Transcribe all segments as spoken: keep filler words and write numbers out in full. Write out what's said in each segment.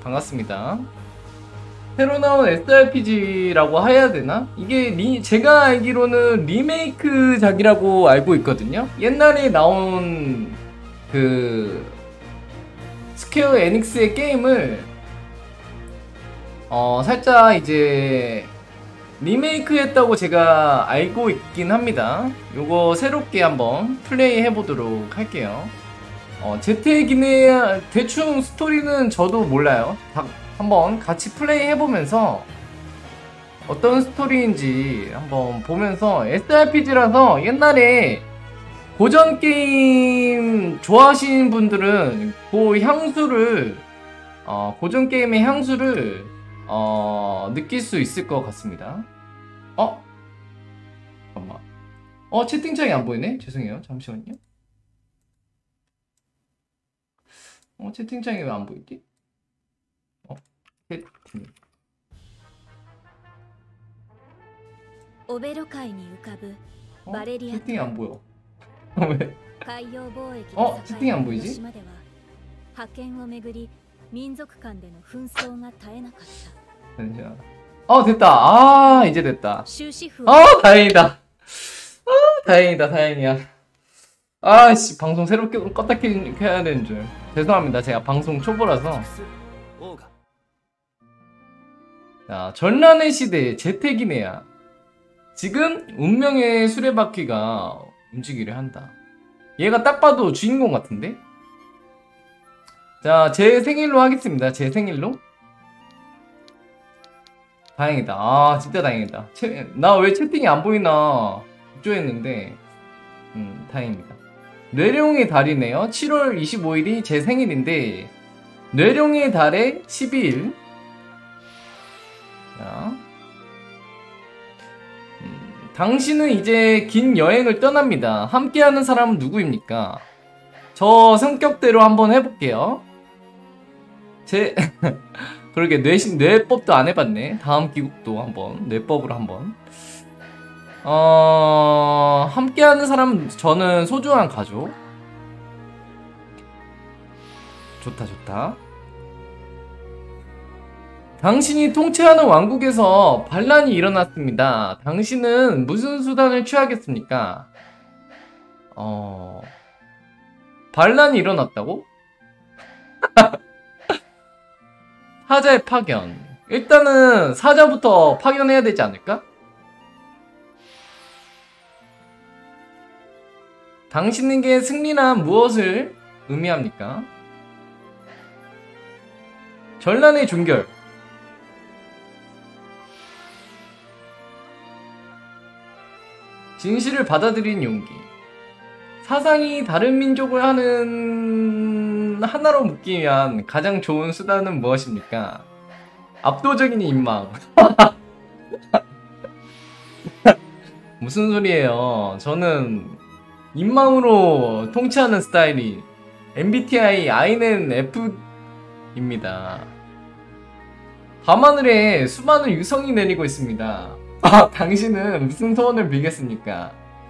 반갑습니다. 새로 나온 에스알피지라고 해야 되나? 이게 리, 제가 알기로는 리메이크작이라고 알고 있거든요. 옛날에 나온 그 스퀘어 에닉스의 게임을 어 살짝 이제 리메이크 했다고 제가 알고 있긴 합니다. 요거 새롭게 한번 플레이 해보도록 할게요. 어, 제트기네 대충 스토리는 저도 몰라요. 다, 한번 같이 플레이 해보면서 어떤 스토리인지 한번 보면서 에스알피지라서 옛날에 고전 게임 좋아하시는 분들은 그 향수를 어, 고전 게임의 향수를 어, 느낄 수 있을 것 같습니다. 어? 잠깐만. 어, 채팅창이 안 보이네? 죄송해요. 잠시만요. 어, 채팅창이 왜 안 보이지? 어, 채팅. 어? 채팅이 안 보여. 왜? 어? 채팅이 안 보이지? 잠시만. 어, 됐다. 아, 이제 됐다. 어, 다행이다. 아, 다행이다, 다행이야. 아씨, 방송 새롭게 껐다 켜야 되는 줄. 죄송합니다. 제가 방송 초보라서. 자, 전란의 시대 제택이네야. 지금 운명의 수레바퀴가 움직이려 한다. 얘가 딱 봐도 주인공 같은데? 자, 제 생일로 하겠습니다. 제 생일로. 다행이다. 아, 진짜 다행이다. 나 왜 채팅이 안 보이나 걱정했는데 음, 다행입니다. 뇌룡의 달이네요. 칠월 이십오일이 제 생일인데 뇌룡의 달에 십이일. 자, 음, 당신은 이제 긴 여행을 떠납니다. 함께하는 사람은 누구입니까? 저 성격대로 한번 해볼게요. 제 그러게 뇌, 뇌법도 안 해봤네. 다음 귀국도 한번 뇌법으로 한번. 어... 함께하는 사람은 저는 소중한 가족. 좋다 좋다. 당신이 통치하는 왕국에서 반란이 일어났습니다. 당신은 무슨 수단을 취하겠습니까? 어... 반란이 일어났다고? 사자의 파견. 일단은 사자부터 파견해야 되지 않을까? 당신에게 승리란 무엇을 의미합니까? 전란의 종결. 진실을 받아들인 용기. 사상이 다른 민족을 하는 하나로 묶기 위한 가장 좋은 수단은 무엇입니까? 압도적인 인망. 무슨 소리예요? 저는 인망으로 통치하는 스타일이 엠비티아이 아이엔에프입니다. 밤하늘에 수많은 유성이 내리고 있습니다. 아, 당신은 무슨 소원을 빌겠습니까?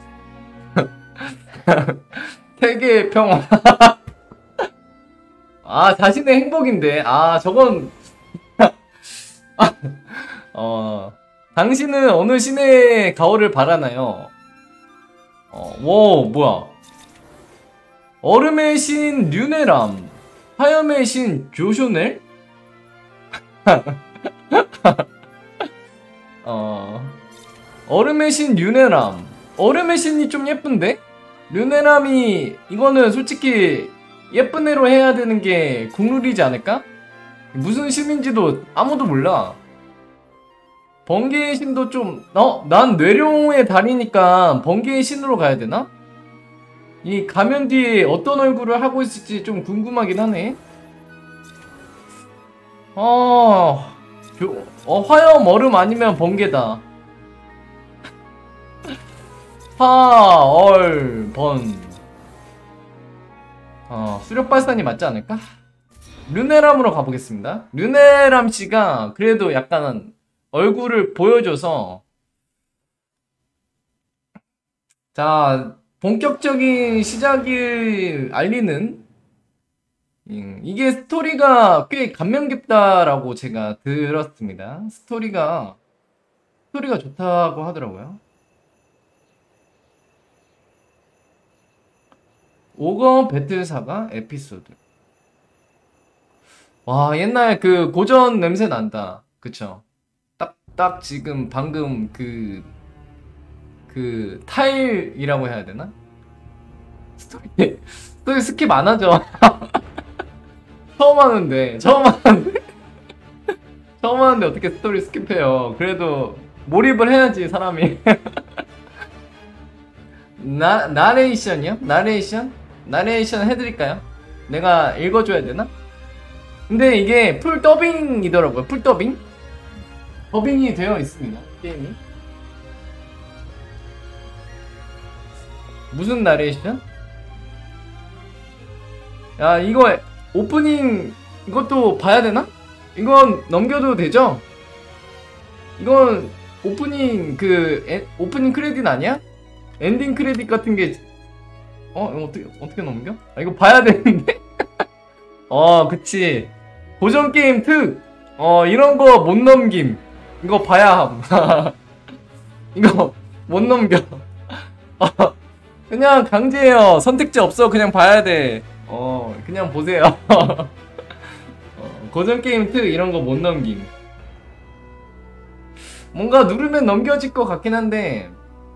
세계의 평화. 아, 자신의 행복인데. 아, 저건 어, 당신은 어느 신의 가호를 바라나요? 어, 와, 뭐야? 얼음의 신 류네람, 화염의 신 조쇼넬? 어, 얼음의 신 류네람. 얼음의 신이 좀 예쁜데? 류네람이 이거는 솔직히 예쁜 애로 해야 되는 게 국룰이지 않을까? 무슨 신인지도 아무도 몰라. 번개의 신도 좀, 어? 난 뇌룡의 달이니까 번개의 신으로 가야 되나? 이 가면 뒤에 어떤 얼굴을 하고 있을지 좀 궁금하긴 하네. 어, 어 화염, 얼음 아니면 번개다. 화, 얼, 번. 어, 수력발산이 맞지 않을까? 르네람으로 가보겠습니다. 르네람 씨가 그래도 약간 얼굴을 보여줘서. 자, 본격적인 시작을 알리는 음, 이게 스토리가 꽤 감명 깊다라고 제가 들었습니다. 스토리가 스토리가 좋다고 하더라고요. 오거 배틀사가 에피소드. 와, 옛날 그 고전 냄새 난다. 그쵸? 딱, 딱 지금 방금 그, 그 타일이라고 해야 되나? 스토리, 스토리 스킵 안 하죠? 처음 하는데, 처음 하는데? 처음 하는데 어떻게 스토리 스킵해요? 그래도 몰입을 해야지, 사람이. 나, 나레이션이요? 나레이션? 나레이션 해드릴까요? 내가 읽어줘야 되나? 근데 이게 풀 더빙이더라고요. 풀 더빙? 더빙이 되어 있습니다. 게임이. 무슨 나레이션? 야, 이거 오프닝 이것도 봐야 되나? 이건 넘겨도 되죠? 이건 오프닝 그 에, 오프닝 크레딧 아니야? 엔딩 크레딧 같은 게 어? 이거 어떻게 어떻게 넘겨? 아, 이거 봐야 되는데? 어, 그치. 고전 게임 특! 어, 이런 거 못 넘김. 이거 봐야 함. 이거 못 넘겨. 어, 그냥 강제예요. 선택지 없어. 그냥 봐야 돼. 어, 그냥 보세요. 어, 고전 게임 특 이런 거 못 넘김. 뭔가 누르면 넘겨질 것 같긴 한데,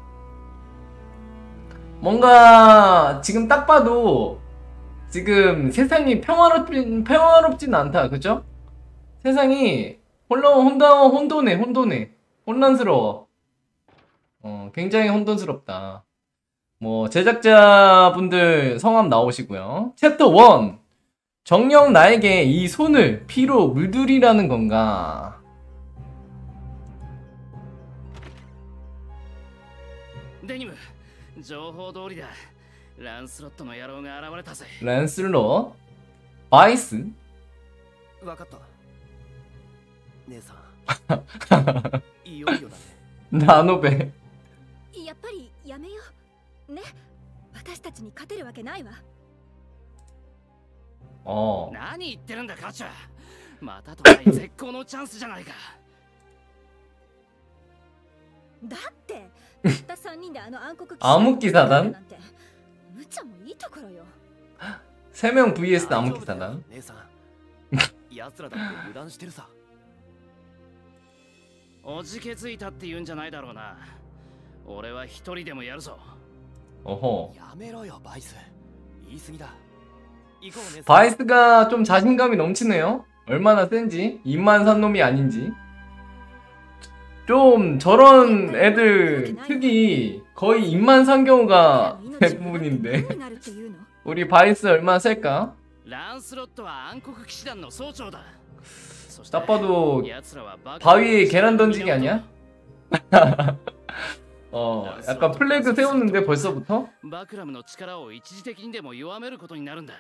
뭔가 지금 딱 봐도 지금 세상이 평화롭진, 평화롭진 않다. 그죠? 세상이 혼란, 혼돈, 혼돈해, 혼돈해. 혼란스러워. 어, 굉장히 혼돈스럽다. 뭐, 제작자분들 성함 나오시고요. 챕터 일. 정녕 나에게 이 손을 피로 물들이라는 건가? デニム、情報通りだ。ランスロットの野郎が現れたぜ。 란슬롯 바이스 わかった。姉さん。いよいよだね。 나노베 やっぱりやめようね。私たちに勝てるわけないわ。 어 何言ってるんだカチュ。またとない絶好のチャンスじゃないか。 だってたったさんにんであの暗黒 암흑기사단 なんて無茶もいいところよ。 세 명 vs 암흑기사단 姉さん。奴らだって油断してるさ。 おじけづいたって言うんじゃないだろうな。俺は一人でもやるぞ。 어허 やめろよバイス。言い過ぎだ。行こう姉さん。 바이스가 좀 자신감이 넘치네요. 얼마나 센지 입만 산 놈이 아닌지. 좀 저런 애들 특이 거의 입만 산 경우가 대부분인데 우리 바이스 얼마나 셀까? ランスロットは暗黒騎士団の総長だ。 딱 봐도 바위에 계란 던지기 아니야? 어, 약간 플래그 세웠는데 벌써부터? バクラムの力を一時的にでも弱めることになるんだ。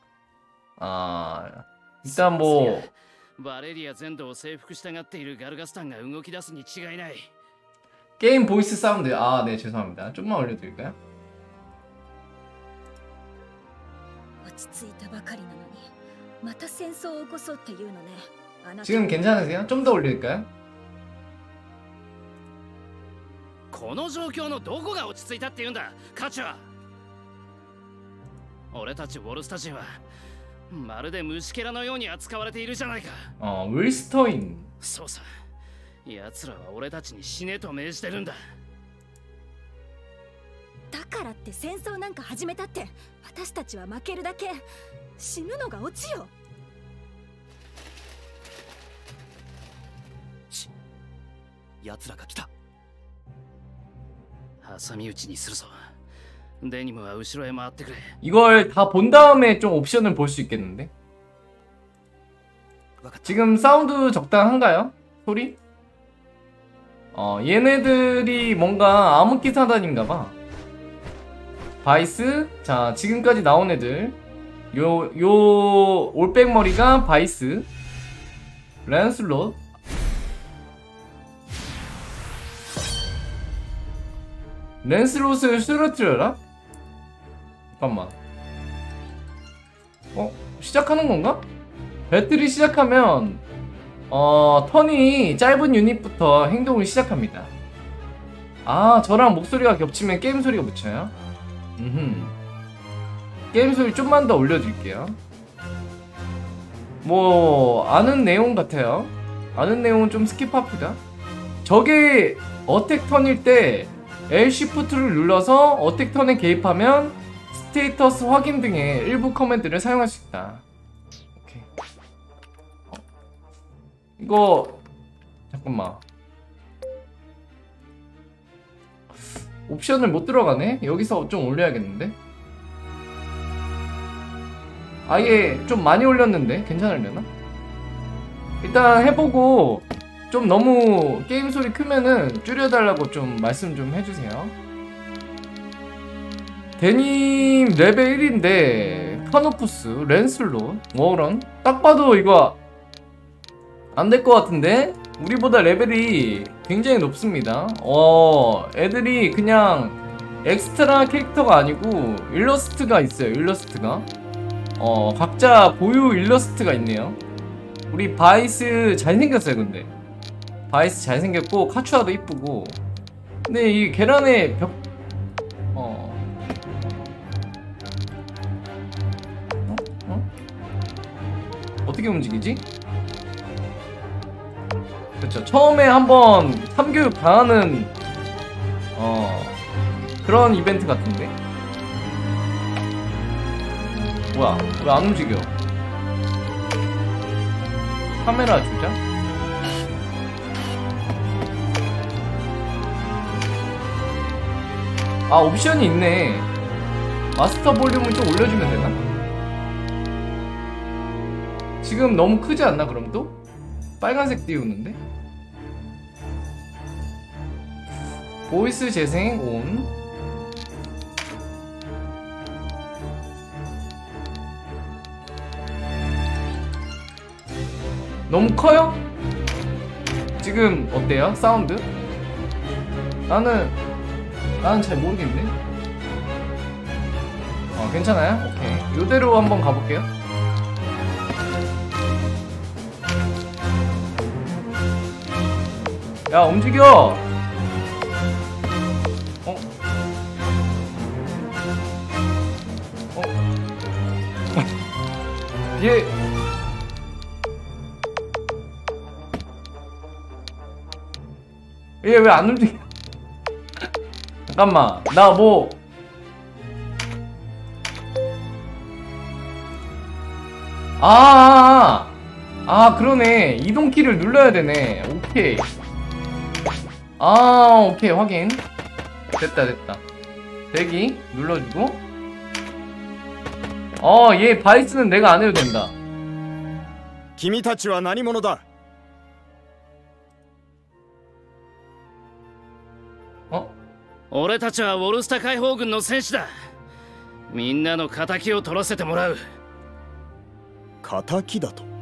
아, 일단 뭐 バレリア全土を征服したがっているガルガスタンが動き出すに違いない。 게임 보이스 사운드. 아, 네, 죄송합니다. 좀만 올려드릴까요? 落ち着いたばかりなのにまた戦争を起こそうっていうのね。あなた 지금 괜찮으세요? 좀 더 올릴까요? この状況のどこが落ち着いたって言うんだカチュア。俺たちウォルスタ人はまるで虫けらのように扱われているじゃないか。 어, 윌스터인. そうさ、奴らは俺たちに死ねと命じてるんだ。 だからって戦争なんか始めたって私たちは負けるだけ。死ぬのがオチよ。 奴らが来た。 挟み撃ちにするぞ。デニムは後ろへ回ってくれ。 이걸 다 본 다음에 좀 옵션을 볼 수 있겠는데? 지금 사운드 적당한가요? 소리? 어, 얘네들이 뭔가 암흑기사단인가봐. 바이스. 자, 지금까지 나온 애들. 요, 요, 올백머리가 바이스. 랜슬롯. 랜슬롯을 쓰러뜨려라? 잠깐만. 어? 시작하는 건가? 배틀이 시작하면 어 턴이 짧은 유닛부터 행동을 시작합니다. 아 저랑 목소리가 겹치면 게임 소리가 묻혀요? 음흠. 게임 소리 좀만 더 올려드릴게요. 뭐 아는 내용 같아요. 아는 내용은 좀 스킵합시다. 저게 어택 턴일 때 엘 쉬프트를 눌러서 어택 턴에 개입하면 스테이터스 확인 등의 일부 커맨드를 사용할 수 있다. 오케이. 어. 이거 잠깐만. 옵션을 못 들어가네? 여기서 좀 올려야겠는데? 아예 좀 많이 올렸는데 괜찮으려나? 일단 해보고 좀 너무 게임 소리 크면은 줄여달라고 좀 말씀 좀 해주세요. 데님 레벨 일인데 카노푸스, 랜슬롯, 워런 딱 봐도 이거 안 될 것 같은데? 우리보다 레벨이 굉장히 높습니다. 어 애들이 그냥 엑스트라 캐릭터가 아니고 일러스트가 있어요. 일러스트가 어 각자 보유 일러스트가 있네요. 우리 바이스 잘생겼어요. 근데 바이스 잘생겼고 카츄아도 이쁘고. 근데 이 계란의 벽 어... 어? 어? 어떻게 움직이지? 그렇죠. 처음에 한번 참교육 당하는 어 그런 이벤트 같은데. 뭐야? 왜 안 움직여? 카메라 조작? 아 옵션이 있네. 마스터 볼륨을 좀 올려주면 되나? 지금 너무 크지 않나 그럼 또? 빨간색 띄우는데? 보이스 재생 온. 너무 커요? 지금 어때요? 사운드? 나는 나는 잘 모르겠네. 어 괜찮아요? 오케이 요대로 한번 가볼게요. 야 움직여. 어? 어? 얘 얘 왜 안 움직여? 잠깐만 나 뭐 아, 아, 아 그러네. 이동키를 눌러야 되네. 오케이. 아 오케이 확인. 됐다 됐다. 대기 눌러주고. 어 얘 바이스는 내가 안 해도 된다. 君たちは何者だ? 어? 俺たちはウォルスタ解放軍の戦士だ。みんなの仇を取らせてもらう。 仇だと。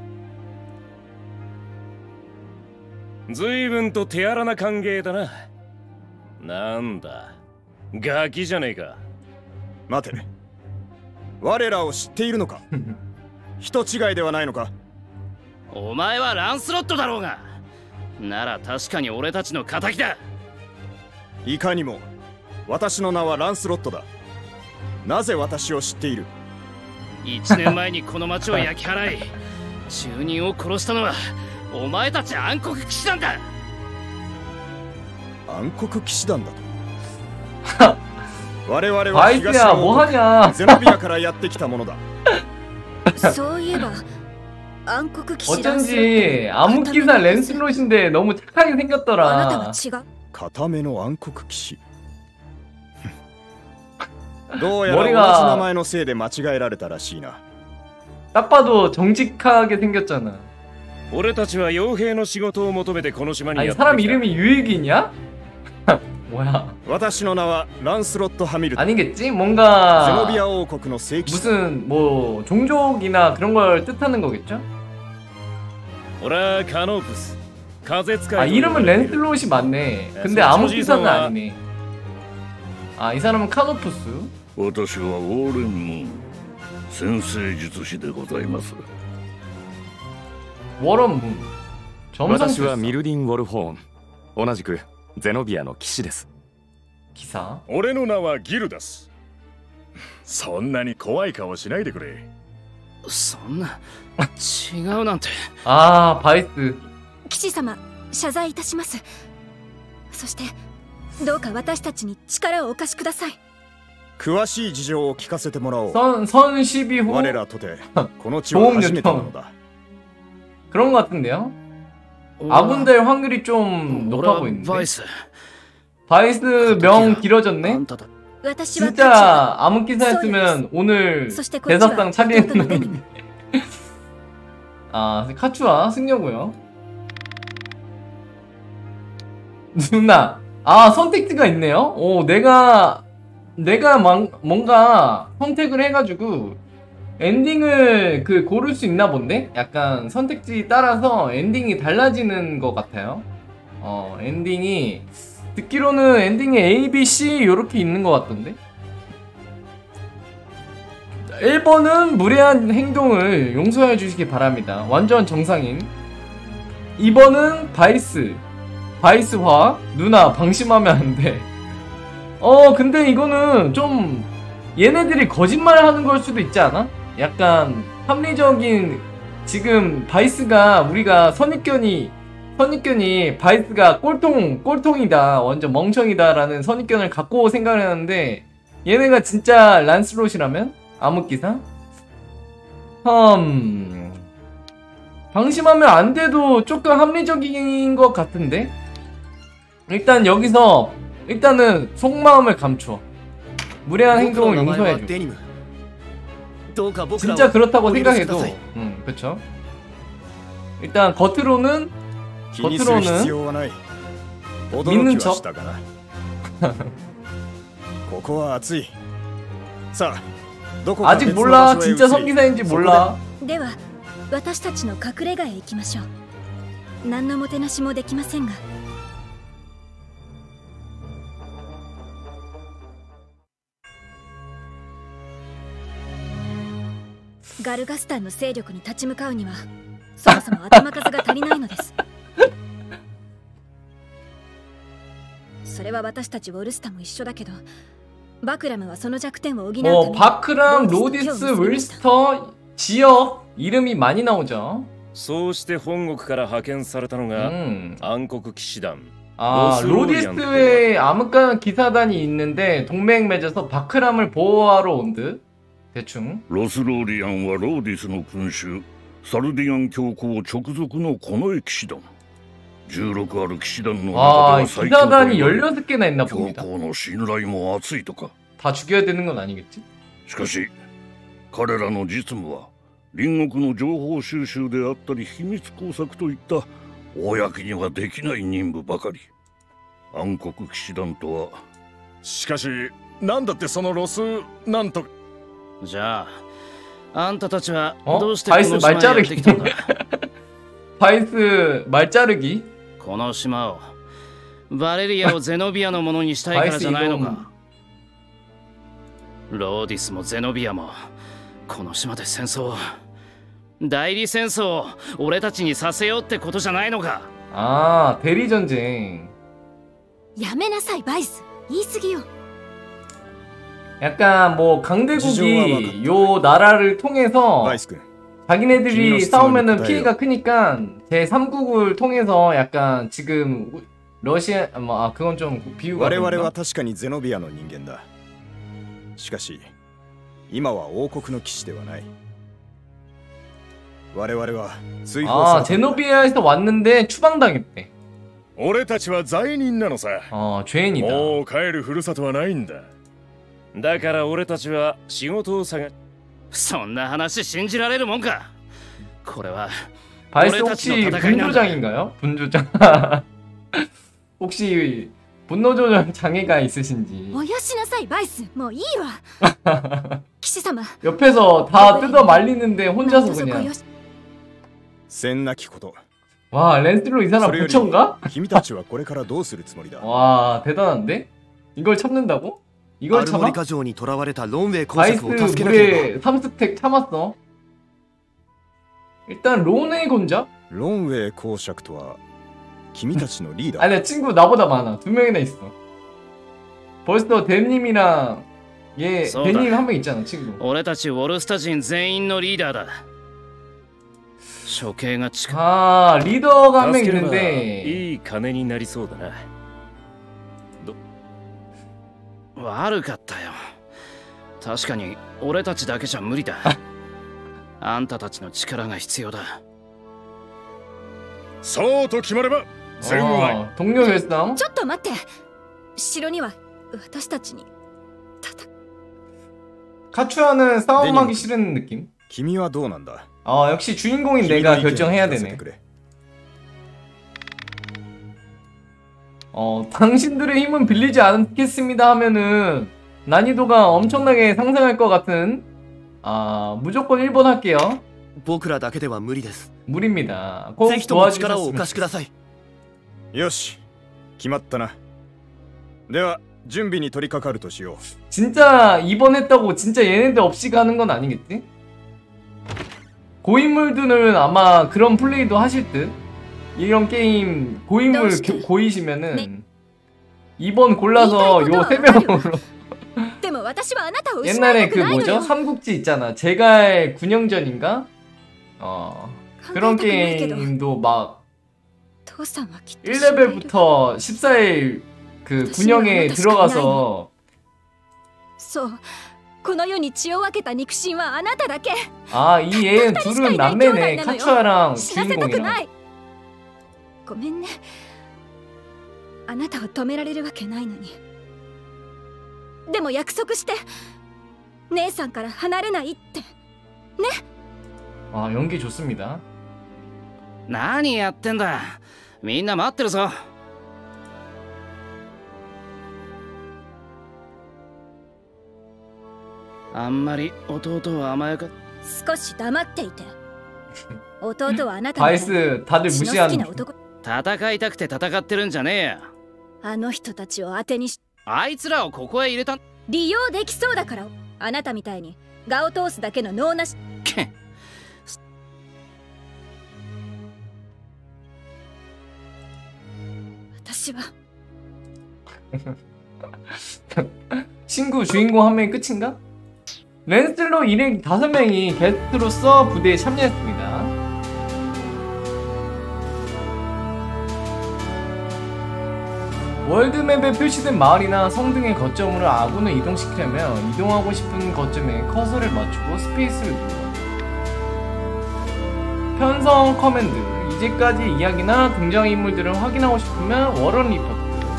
随分と手荒な歓迎だな。なんだ、ガキじゃねえか。 待て、我らを知っているのか？人違いではないのか？ お前はランスロットだろうが。なら確かに俺たちの仇だ。 いかにも、私の名はランスロットだ。なぜ私を知っている？ 一年前にこの町を焼き払い、住人を殺したのはお前たち暗黒騎士団だ。 暗黒騎士団だと。我々は東の王国ゼノビアからやってきたものだ。 そういえば暗黒騎士団 어쩐지 암흑기사 랜슬롯인데 너무 착하게 あなた 생겼더라. は違う。 固めの暗黒騎士。どうやら 머리가 同じ名前のせいで間違えられたらしいな。 딱 봐도 정직하게 생겼잖아. 俺たちは傭兵の仕事を求めてこの島に 아니 やってき 사람 た。 이름이 유익이냐? 뭐야? 私の名はランスロット・ハミルトン。 아니겠지? ゼノビ 뭔가 ア王国の聖騎士。 무슨 뭐 종족이나 그런 걸 뜻하는 거겠죠? 俺はカノープス。風使い。 아 이름은 랜슬롯이 맞네. 근데 암흑기사는 아니네. 아 이 사람은 카노푸스. 私はウォーレン・ムーン。 先生術師でございます。 워런문 私はミルディン・ウォルホーン、同じくゼノビアの騎士です。 기사. 俺の名はギルダス。そんなに怖い顔しないでくれ。 そんな違うなんて。 아 바이스. 騎士様、謝罪いたします。そしてどうか私たちに力をお貸しください。 詳しい事情を聞かせてもらおう。 선, 선십이 후 我らとてこの地は初めてなのだ。 그런 것 같은데요? 아군될 확률이 좀 높아 보이는데. 바이스. 바이스 명 길어졌네? 진짜 암흑기사였으면 오늘 대사상 차리했는데. 아, 카추와 승려고요. 누나. 아, 선택지가 있네요? 오, 내가 내가 막, 뭔가 선택을 해가지고 엔딩을 그 고를 수 있나 본데? 약간 선택지 따라서 엔딩이 달라지는 것 같아요. 어, 엔딩이 듣기로는 엔딩에 A, B, C 요렇게 있는 것 같던데? 일 번은 무례한 행동을 용서해 주시기 바랍니다. 완전 정상인. 이 번은 바이스. 바이스화. 누나 방심하면 안 돼. 어, 근데 이거는 좀 얘네들이 거짓말 하는 걸 수도 있지 않아? 약간 합리적인, 지금 바이스가 우리가 선입견이 선입견이 바이스가 꼴통 꼴통이다, 완전 멍청이다 라는 선입견을 갖고 생각을 했는데 얘네가 진짜 란스롯이라면? 암흑기사? 음... 방심하면 안 돼도 조금 합리적인 것 같은데? 일단 여기서 일단은 속마음을 감춰. 무례한 행동을 용서해줘. 진짜 그렇다고 생각해도 음, 그쵸. 일단 겉으로는 겉으로는 믿는 척. 아직 몰라. 진짜 성기사인지 몰라. では私たちの隠れ家へ行きましょう。何のもてなしもできませんが。ガルガスタンの勢力に立ち向かうにはそもそも頭数が足りないのです。それは私たちウォルスタも一緒だけど、バクラムはその弱点を補うために 어, 바크람, 로디스, 윌스터 지역 이름이 많이 나오죠. そうして本国から派遣されたのが 음. 暗黒騎士団 아, 로디스에 암흑간 기사단이 있는데 동맹 맺어서 바크람을 보호하러 온 듯. 대충. ロスローリアンはローディスの君主サルディアン教皇直属の近衛騎士団。じゅうろくある騎士団の中で 아, は最強と 기사단이 言われ 열여섯 개나 있나 教 봅니다. 皇の信頼も厚いとか。 다 죽여야 되는 건 아니겠지? しかし彼らの実務は隣国の情報収集であったり秘密工作といった公にはできない任務ばかり。暗黒騎士団とは。 しかしなんだってそのロスなんと。 じゃああんたたちは 어? どうしてこの 바이스 島へやってきたんだ？ 바이스 말자르기? この島をバレリアをゼノビアのものにしたいからじゃないのか？ローディスもゼノビアもこの島で戦争を、代理戦争を俺たちにさせようってことじゃないのか？ 아, 대리 전쟁. やめなさいバイス、言い過ぎよ。 약간 뭐 강대국이 요 나라를 통해서 자기네들이 싸우면은 피해가 크니까 제삼국을 통해서 약간 지금 러시아 뭐 아 그건 좀 비유가 我々は確かにゼノビアの人間だ。しかし今は王国の騎士ではない。我々は追放され 아, 제노비아에서 왔는데 추방당했대. 俺たちは罪人なのさ。 어, 죄인이다. もう帰るふるさとはないんだ。だから俺たちは仕事を探。 そんな話信じられるもんか。これは 바이스 혹시 분조장인가요? 분조장. 혹시 분노조절 장애가 있으신지. おやしなさいバイス、もういいわ。騎士様。 옆에서 다 뜯어 말리는데 혼자서 그냥. せんなきこと。 와, 랜스로 이 사람 부처인가? 君たちはこれからどうするつもりだ? 와, 대단한데? 이걸 참는다고? 이걸 참아? アルモリカ城に囚われたロンウェイ公 바이스 爵を助けなけれ 물에 삼 스택 참았어. 일단 론의 곤자? ロンウェイ公爵とは君たちのリーダー 아니야 친구 나보다 많아. 두 명이나 있어. 벌써 대님이랑 얘 そうだ。 대님 한 명 있잖아 친구. 俺たちウォルスタ人全員のリーダーだ。処刑が近い。 아 리더가 한 명 助ければ 있는데 いい金になりそうだな。 悪かったよ。確かに俺たちだけじゃ無理だ。あんたたちの力が必要だ。 そうと決まれば全愛。 어, 동료 결상. ちょっと待って。城には私たちに戦 카츄아는 싸움하기 데님. 싫은 느낌. 君はどうなんだ 아 역시 주인공인 君 내가 の意見を 결정해야 聞かせて 되네. くれ 어 당신들의 힘은 빌리지 않겠습니다 하면은 난이도가 엄청나게 상승할 것 같은. 아 무조건 일 번 할게요. 僕らだけでは無理です。 무리입니다. 꼭 ぜひとも力をお 도와주셨으면 貸しください。 よし決まったなでは準備に取り掛かるとしよう 진짜 이번 했다고 진짜 얘네들 없이 가는 건 아니겠지? 고인물들은 아마 그런 플레이도 하실 듯. 이런 게임 고인물 교- 고이시면은 네. 이번 골라서 요 세 명으로 でも私はあなたを失い 옛날에 たく 그 ないの 뭐죠? よ。 삼국지 있잖아. 제갈 군영전인가? 어 考え 그런 たくないけど 게임도 막 父さんはきっと 일 知っている 레벨부터 십사 일 그 군영에 들어가서 そう。この世に血を分けた肉親はあなただけ。 아 이 얘 둘은 남매네. 나눠요. 카츄아랑 死なせたくな 주인공이랑. い。ごめんね。あなたを止められるわけないのに。でも約束して。姉さんから離れないって。 아 연기 좋습니다. 何やってんだ。みんな待ってるぞ。あんまり弟を甘やか。 少し黙っていて。弟はあなたみたいに 바이스 다들 血の好き 무시하는. な男。 戦いたくて戦ってるんじゃねえよ。 あの人たちを当てにしあいつらをここへ入れた。 利用できそうだから。あなたみたいに我を通すだけの脳なし。 け私は 친구 주인공 한 명이 끝인가? 랜슬로 일행 다섯 명이 게스트로서 부대에 참여했습니다. 월드맵에 표시된 마을이나 성 등의 거점으로 아군을 이동시키려면 이동하고 싶은 거점에 커서를 맞추고 스페이스를 눌러. 편성 커맨드. 이제까지 이야기나 등장인물들을 확인하고 싶으면 워런 리포트.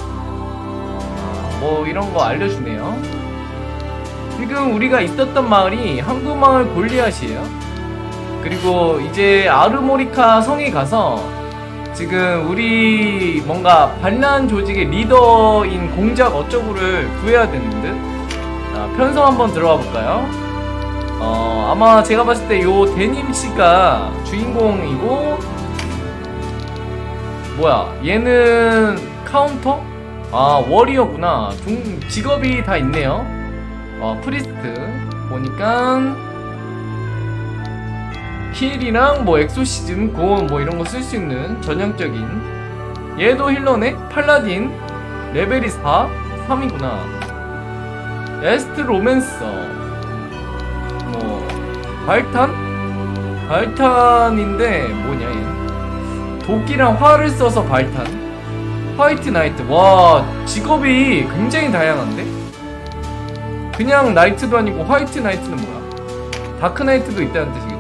뭐 이런 거 알려주네요. 지금 우리가 있었던 마을이 항구마을 골리앗이에요. 그리고 이제 아르모리카 성에 가서 지금 우리 뭔가 반란 조직의 리더인 공작 어쩌구를 구해야 되는 듯. 자, 편성 한번 들어가 볼까요? 어, 아마 제가 봤을 때 요 데님씨가 주인공이고, 뭐야, 얘는 카운터? 아, 워리어구나. 종, 직업이 다 있네요. 어, 프리스트. 보니까, 힐이랑 뭐 엑소시즘, 고온 뭐 이런 거 쓸 수 있는 전형적인. 얘도 힐러네? 팔라딘. 레벨이 사? 삼이구나. 에스트 로맨서. 뭐, 발탄? 발탄인데, 뭐냐, 얘. 도끼랑 활을 써서 발탄. 화이트 나이트. 와, 직업이 굉장히 다양한데? 그냥 나이트도 아니고 화이트 나이트는 뭐야? 다크 나이트도 있다는 뜻이겠죠?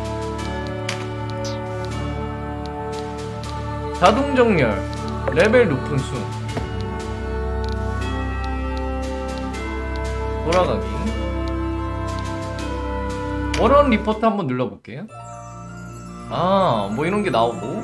자동 정렬. 레벨 높은 순. 돌아가기. 워런 리포트 한번 눌러볼게요. 아, 뭐 이런 게 나오고.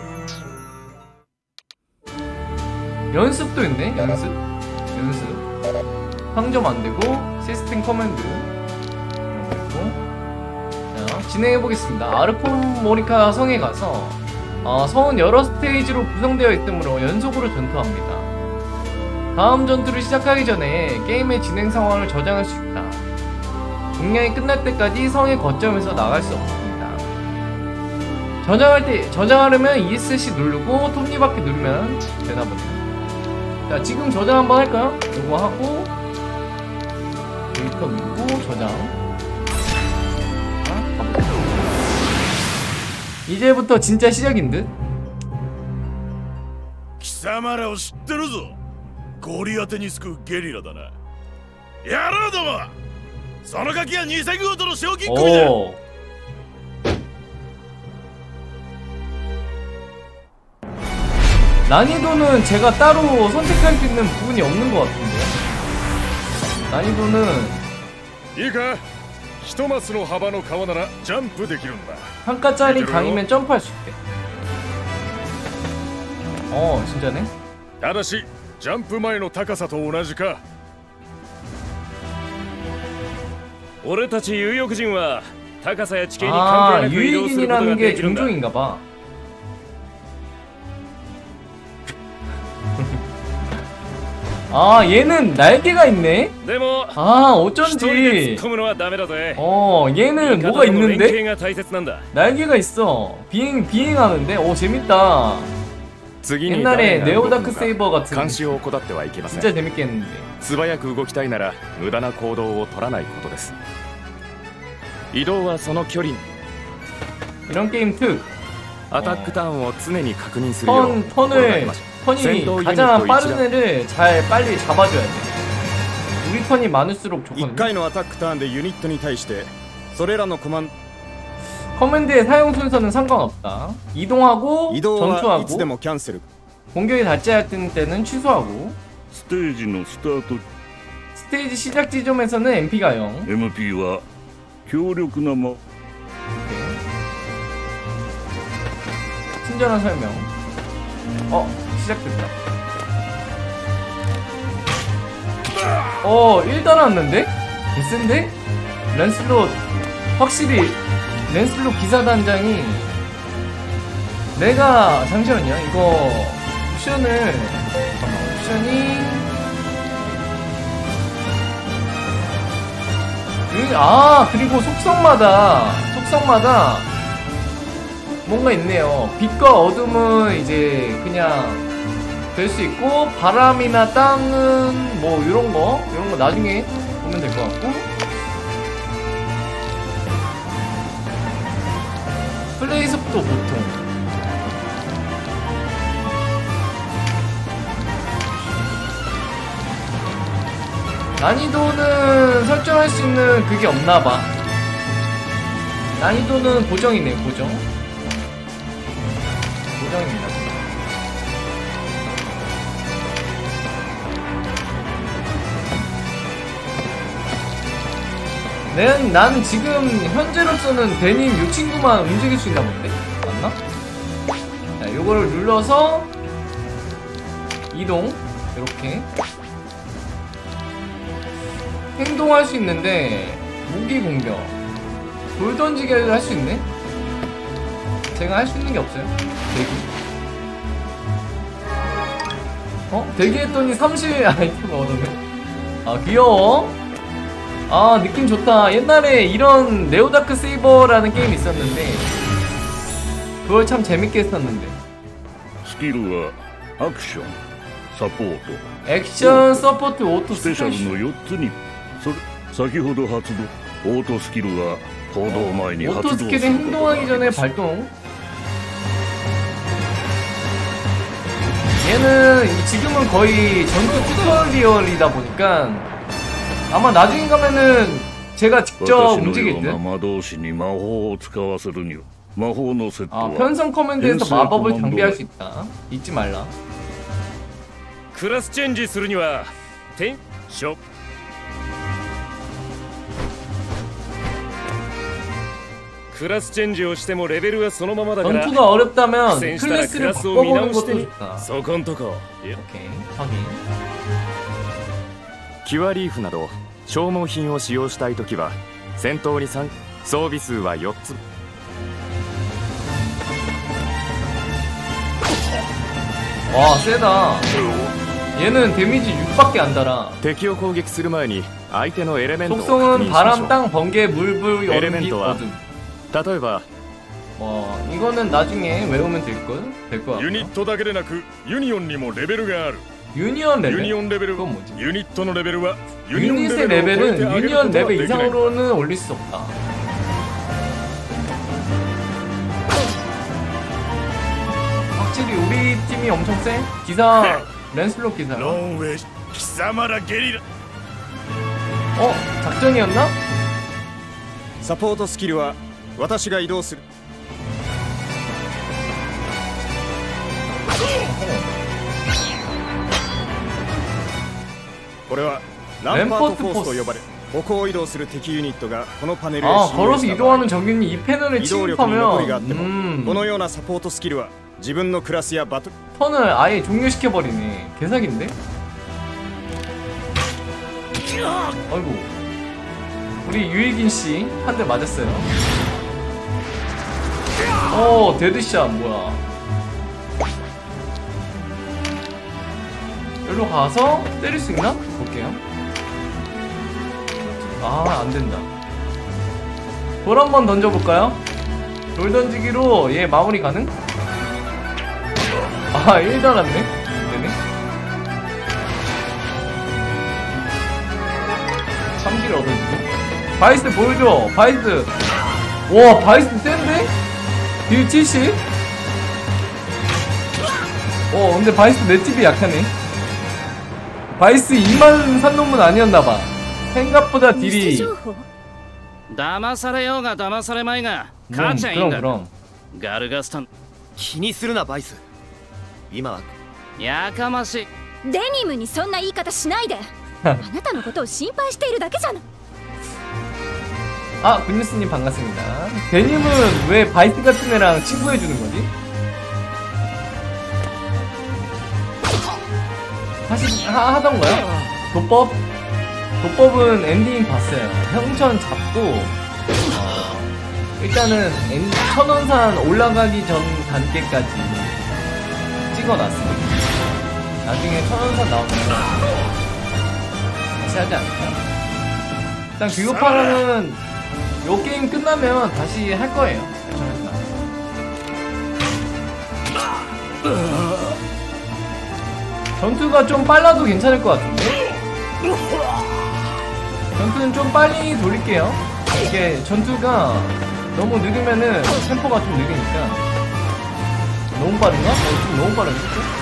연습도 있네, 연습. 연습. 상점 안 되고, 시스템 커맨드. 이런 거 있고. 자, 진행해보겠습니다. 아르코모리카 성에 가서, 어, 성은 여러 스테이지로 구성되어 있으므로 연속으로 전투합니다. 다음 전투를 시작하기 전에 게임의 진행 상황을 저장할 수 있다. 공략이 끝날 때까지 성의 거점에서 나갈 수 없습니다. 저장할 때, 저장하려면 이에스씨 누르고 톱니바퀴 누르면 되나 보네. 자, 지금 저장 한번 할까요? 이거 하고 데이터 누르고 저장. 자, 가보자. 이제부터 진짜 시작인 듯? 貴様らを知ってるぞ。ゴリ当てに救うゲリラだな。やろうども。そのガキは偽強盗の賞金組だ。 오. 난이도는 제가 따로 선택할 수 있는 부분이 없는 것 같은데요. 난이도는 いいか、一マスの幅の川ならジャンプできるんだ。 한가짜리 강이면 점프할 수 있대. 어, 진짜네. ただしジャンプ前の高さと同じか。 俺たち有翼人は高さや地形に 아, 関係なく移動することが 유익인이라는 で 게 きるんだ。 종종인가봐. 아, 얘는 날개가 있네? でも 아, 一人で 어쩐지. 突っ込むのはダメだぜ。 어, 味 얘는 方 뭐가 との連 있는데? 携が大切なんだ。 날개가 있어. 비행, 비행하는데? 오, 재밌다. 次に 옛날에 誰が 네오다크 動くか 세이버 같은. 監視を怠ってはいけません。 진짜 재밌겠는데. 素早く動きたいなら無駄な行動を取らないことです。移動はその距離、 이런 게임 특. アタックターンを常に確認するよう 턴, 心がけ 턴을, ましょう。 턴이 센터 가장 유닛도 빠른 이치라- 애를 잘 빨리 잡아줘야 돼. 우리 턴이 많을수록 いっ 좋거든. かいのアタックターンでユニットに対してそれらのコマン 커맨드의 사용 순서는 상관없다. 이동하고 移動はいつで 전투하고 もキャンセル。 공격이 닿지 않을 때는 취소하고 ステージのスタート 스테이지 시작 지점에서는 엠피가 영. エムピー は強力な魔 친절한 설명. 어, 시작됐다. 어, 일 달았는데? 개센데? 랜슬롯, 확실히 랜슬롯 기사단장이 내가, 잠시만요. 이거 옵션을, 잠깐만, 옵션이 그, 아, 그리고 속성마다 속성마다 뭔가 있네요. 빛과 어둠은 이제 그냥 될 수 있고, 바람이나 땅은 뭐 이런 거 이런 거 나중에 보면 될 것 같고, 플레이 속도 보통. 난이도는 설정할 수 있는 그게 없나봐. 난이도는 고정이네, 고정. 고정입니다. 난, 난 지금 현재로서는 데님 요 친구만 움직일 수 있나 본데? 맞나? 자, 요거를 눌러서 이동. 이렇게 행동할 수 있는데, 무기 공격, 돌 던지기를 할 수 있네? 제가 할 수 있는 게 없어요. 대기. 어? 대기했더니 삼십 아이템 얻었네. 아, 귀여워. 아, 느낌 좋다. 옛날에 이런 네오다크 세이버라는 게임이 있었는데, 그걸 참 재밌게 했었는데. スキルはアクション、サポート、 액션, 서포트, 오토, スペシャルの 스페셜. よっつにそれ先ほど発動オートスキルは行動前に発動 오토 する 스킬이 ことがで 행동하기 き 전에 ます 발동. 얘는 지금은 거의 전투 튜토리얼이다 보니까 아마 나중에 가면은 제가 직접 私のよ 움직일 う 듯. な魔導士に魔法を使わせるには魔法のセット 아, は 편성 커맨드에서 인쇄 마법을 코만도에- 장비할 수 있다. 잊지 말라. クラスチェンジするにはテンションクラスチェンジをしてもレベルはそのままだから 전투가 어렵다면 苦戦したらク 클래스를 ラスを見 바꿔보는 直して 것도 み 좋다. そこんとこ 오케이, 확인. キュアリーフなど消耗品を使用したいときは戦闘に参装備数はよっつ。 와, 세다. 얘는 데미지 육밖에 안 달아. 敵を攻撃する前に相手のエレメントを確 속성은 認しましょ 바람, う 땅, 번개, 물, 불, 여름, 빛, 에레멘토와 어둠. 例えば 어, 이거는 나중에 외우면 될걸? 될것 같아. ユニットだけでなくユニオンにもレベルがある。 유니언 ユ 레벨? ニオンレベル 그건 뭐지? ユニットのレベルはユニオンレ 유닛의 ベルを超えて 레벨은 上げる 유니언 ことは 레벨 できない 이상으로는 올릴 수 없다. 확실히 우리 팀이 엄청 세? 기사 랜슬롯 기사. ロンウェイ貴様らゲリラ 어? 작전이었나? サポートスキルは私が移動する。これはランパートフォースと呼ばれ、歩行移動する敵ユニットがこのパネルへ 아 侵入 걸어서 した場合 이동하는 적인이 이 패널을 移動力に残りがあ 침입하면 っても、 음 このようなサポートスキルは自分のクラスやバトル 턴을 아예 종료시켜버리네. 개사기인데? 아이고 우리 유익인씨 한 대 맞았어요. 어 데드샷 뭐야. 여기로 가서 때릴 수 있나? 볼게요. 아 안된다. 돌 한번 던져볼까요? 돌 던지기로 얘 마무리 가능? 아 일 달았네? 되네? 삼 딜 얻어주고 바이스 보여줘 바이스. 와 바이스 센데? 딜 칠십? 어 근데 바이스 맷집이 약하네. 바이스 이만 산 놈은 아니었나봐. 생각보다 딜이 騙されようが騙されまいが 그럼 勝ちゃいいん 그럼 だ 그럼 ガルガスタン気にするなバイス。今はやかましい。 デニムにそんな言い方しないであなたのことを心配しているだけじゃない。 아 군뉴스님 반갑습니다. 데님은 왜 바이스 같은 애랑 친구해주는 거지? 하시, 하, 하던가요? 도법? 도법은 엔딩 봤어요. 형천 잡고 어, 일단은 엔, 천원산 올라가기 전 단계까지 찍어놨습니다. 나중에 천원산 나오면 다시 하지 않을까? 일단 규격파는 요 게임 끝나면 다시 할 거예요. 전투가 좀 빨라도 괜찮을 것 같은데? 전투는 좀 빨리 돌릴게요. 이게 전투가 너무 느리면은 템포가 좀 느리니까. 너무 빠른가? 어, 좀 너무 빠른데?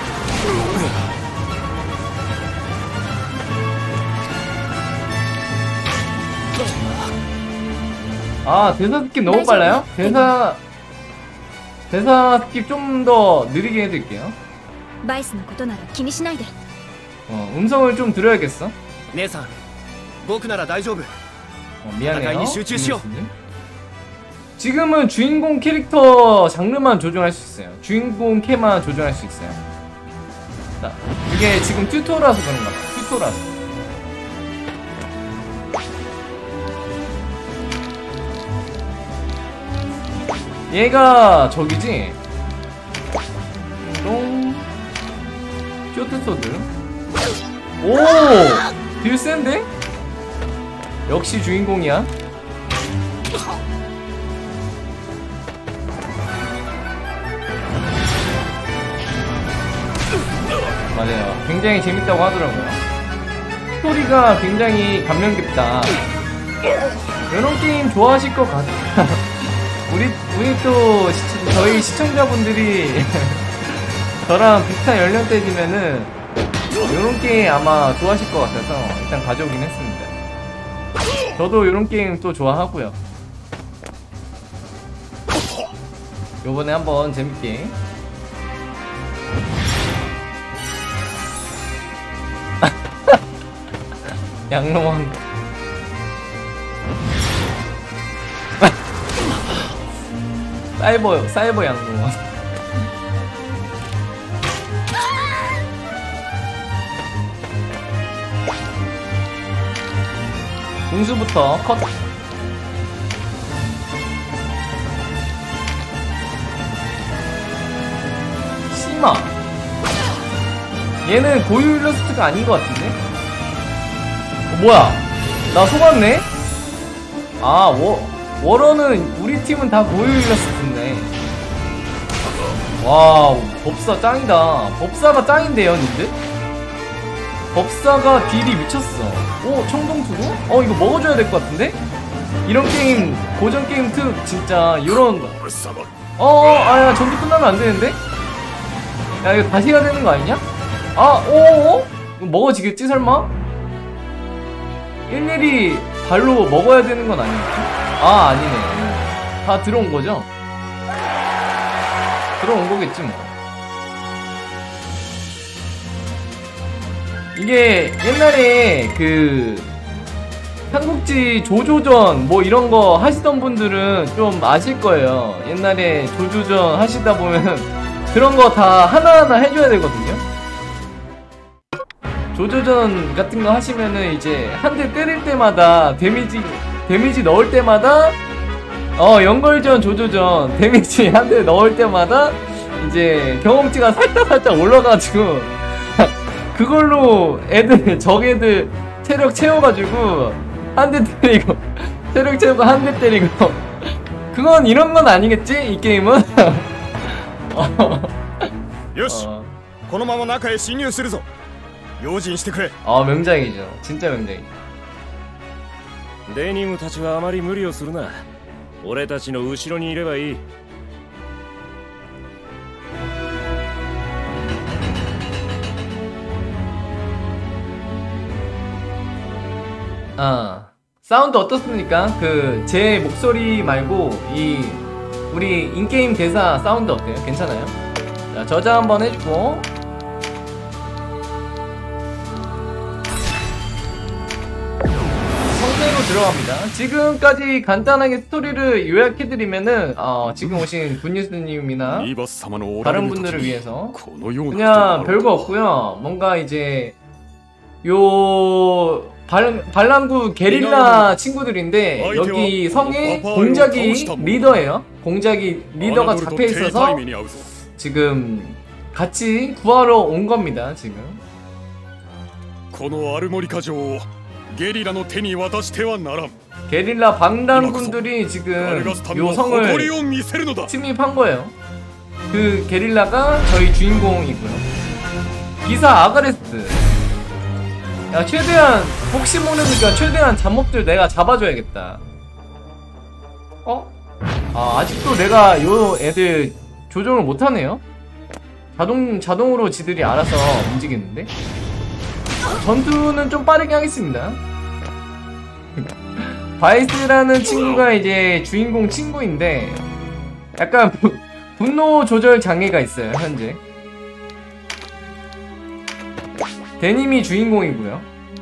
아 대사 스킵 너무 빨라요? 대사 대사 스킵 좀 더 느리게 해드릴게요. バイスのことなら気にしないで。 어 음성을 좀 들어야겠어. 姉さん、僕なら大丈夫。 어, 미안해요. 가까이 집중시오. 김민수님. 지금은 주인공 캐릭터 장르만 조정할 수 있어요. 주인공 캐만 조정할 수 있어요. 자, 이게 지금 튜토라서 그런 것 같아. 튜토라서. 얘가 저기지? 똥 쇼트소드. 오! 딜 센데? 역시 주인공이야. 맞아요. 굉장히 재밌다고 하더라고요. 스토리가 굉장히 감명 깊다. 이런 게임 좋아하실 것 같아. 우리, 우리 또, 시, 저희 시청자분들이 저랑 비슷한 연령대이면은 이런 게임 아마 좋아하실 것 같아서 일단 가져오긴 했습니다. 저도 이런 게임 또 좋아하고요. 요번에 한번 재밌게 양로원 사이버 사이버 양로원 공수부터 컷. 시마 얘는 고유 일러스트가 아닌 것 같은데? 어, 뭐야? 나 속았네? 아, 워, 워러는 우리 팀은 다 고유 일러스트네. 와우, 법사 짱이다. 법사가 짱인데요, 님들? 법사가 딜이 미쳤어. 오, 청동투구? 어, 이거 먹어줘야 될 것 같은데? 이런 게임, 고전 게임 특, 진짜, 요런. 어어, 아야, 전투 끝나면 안 되는데? 야, 이거 다시 해야 되는 거 아니냐? 아, 오오? 이거 먹어지겠지, 설마? 일일이 발로 먹어야 되는 건 아니겠지? 아, 아니네. 다 들어온 거죠? 들어온 거겠지, 뭐. 이게 옛날에 그 삼국지 조조전 뭐 이런 거 하시던 분들은 좀 아실 거예요. 옛날에 조조전 하시다 보면 그런 거 다 하나하나 해줘야 되거든요. 조조전 같은 거 하시면은 이제 한 대 때릴 때마다 데미지 데미지 넣을 때마다 어 연걸전 조조전 데미지 한 대 넣을 때마다 이제 경험치가 살짝 살짝 올라가지고 그걸로 애들 적애들 체력 채워가지고 한 대 때리고 체력 채우고 한 대 때리고 그건 이런 건 아니겠지? 이 게임은? 요시! このまま中へ侵入するぞ用心してくれ 아 명작이죠. 진짜 명작이죠. デニムたちはあまり無理をするな。俺たちの後ろにいればいい。 아 사운드 어떻습니까? 그 제 목소리 말고 이 우리 인게임 대사 사운드 어때요? 괜찮아요? 자 저장 한번 해주고 성대로 들어갑니다. 지금까지 간단하게 스토리를 요약해드리면은 어, 지금 오신 굿뉴스님이나 다른 분들을 위해서 그냥 별거 없고요. 뭔가 이제 요 발, 반란구 게릴라 친구들인데 여기 성에 공작이 리더예요. 공작이 리더가 잡혀있어서 지금 같이 구하러 온 겁니다. 지금 게릴라 반란군들이 지금 요 성을 침입한 거예요. 그 게릴라가 저희 주인공이고요. 기사 아가레스. 야 최대한 혹시 모르니까 최대한 잡몹들 내가 잡아줘야겠다. 어? 아 아직도 내가 요 애들 조정을 못하네요? 자동, 자동으로 지들이 알아서 움직이는데? 전투는 좀 빠르게 하겠습니다. 바이스라는 친구가 이제 주인공 친구인데 약간 부, 분노 조절 장애가 있어요 현재. 데님이 주인공이고요.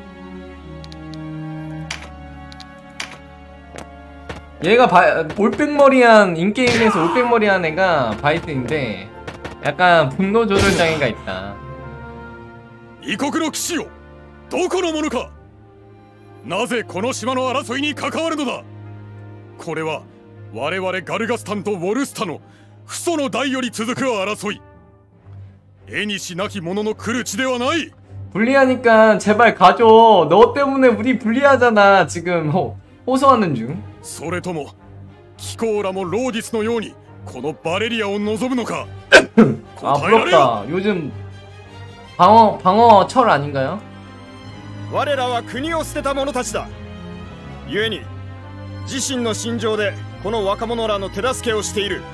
얘가 바, 올백머리한 인게임에서 올백머리한 애가 바이트인데 약간 분노 조절 장애가 있다. 이국의 기시요, どこの者か? なぜこの島の争いに関わるのだ? これは我々ガルガスタンとウォルスタの父祖の代より続く争い。絵にしなき者の来る地ではない。 불리하니까 제발 가줘. 너 때문에 우리 불리하잖아. 지금 호, 호소하는 중. それともキコーラもローディスのようにこのバレリアを望むのか? 아 부럽다. 요즘 방어 방어 철 아닌가요? 我らは国を捨てた者たちだ。故に自身の心情でこの若者らの手助けをしている。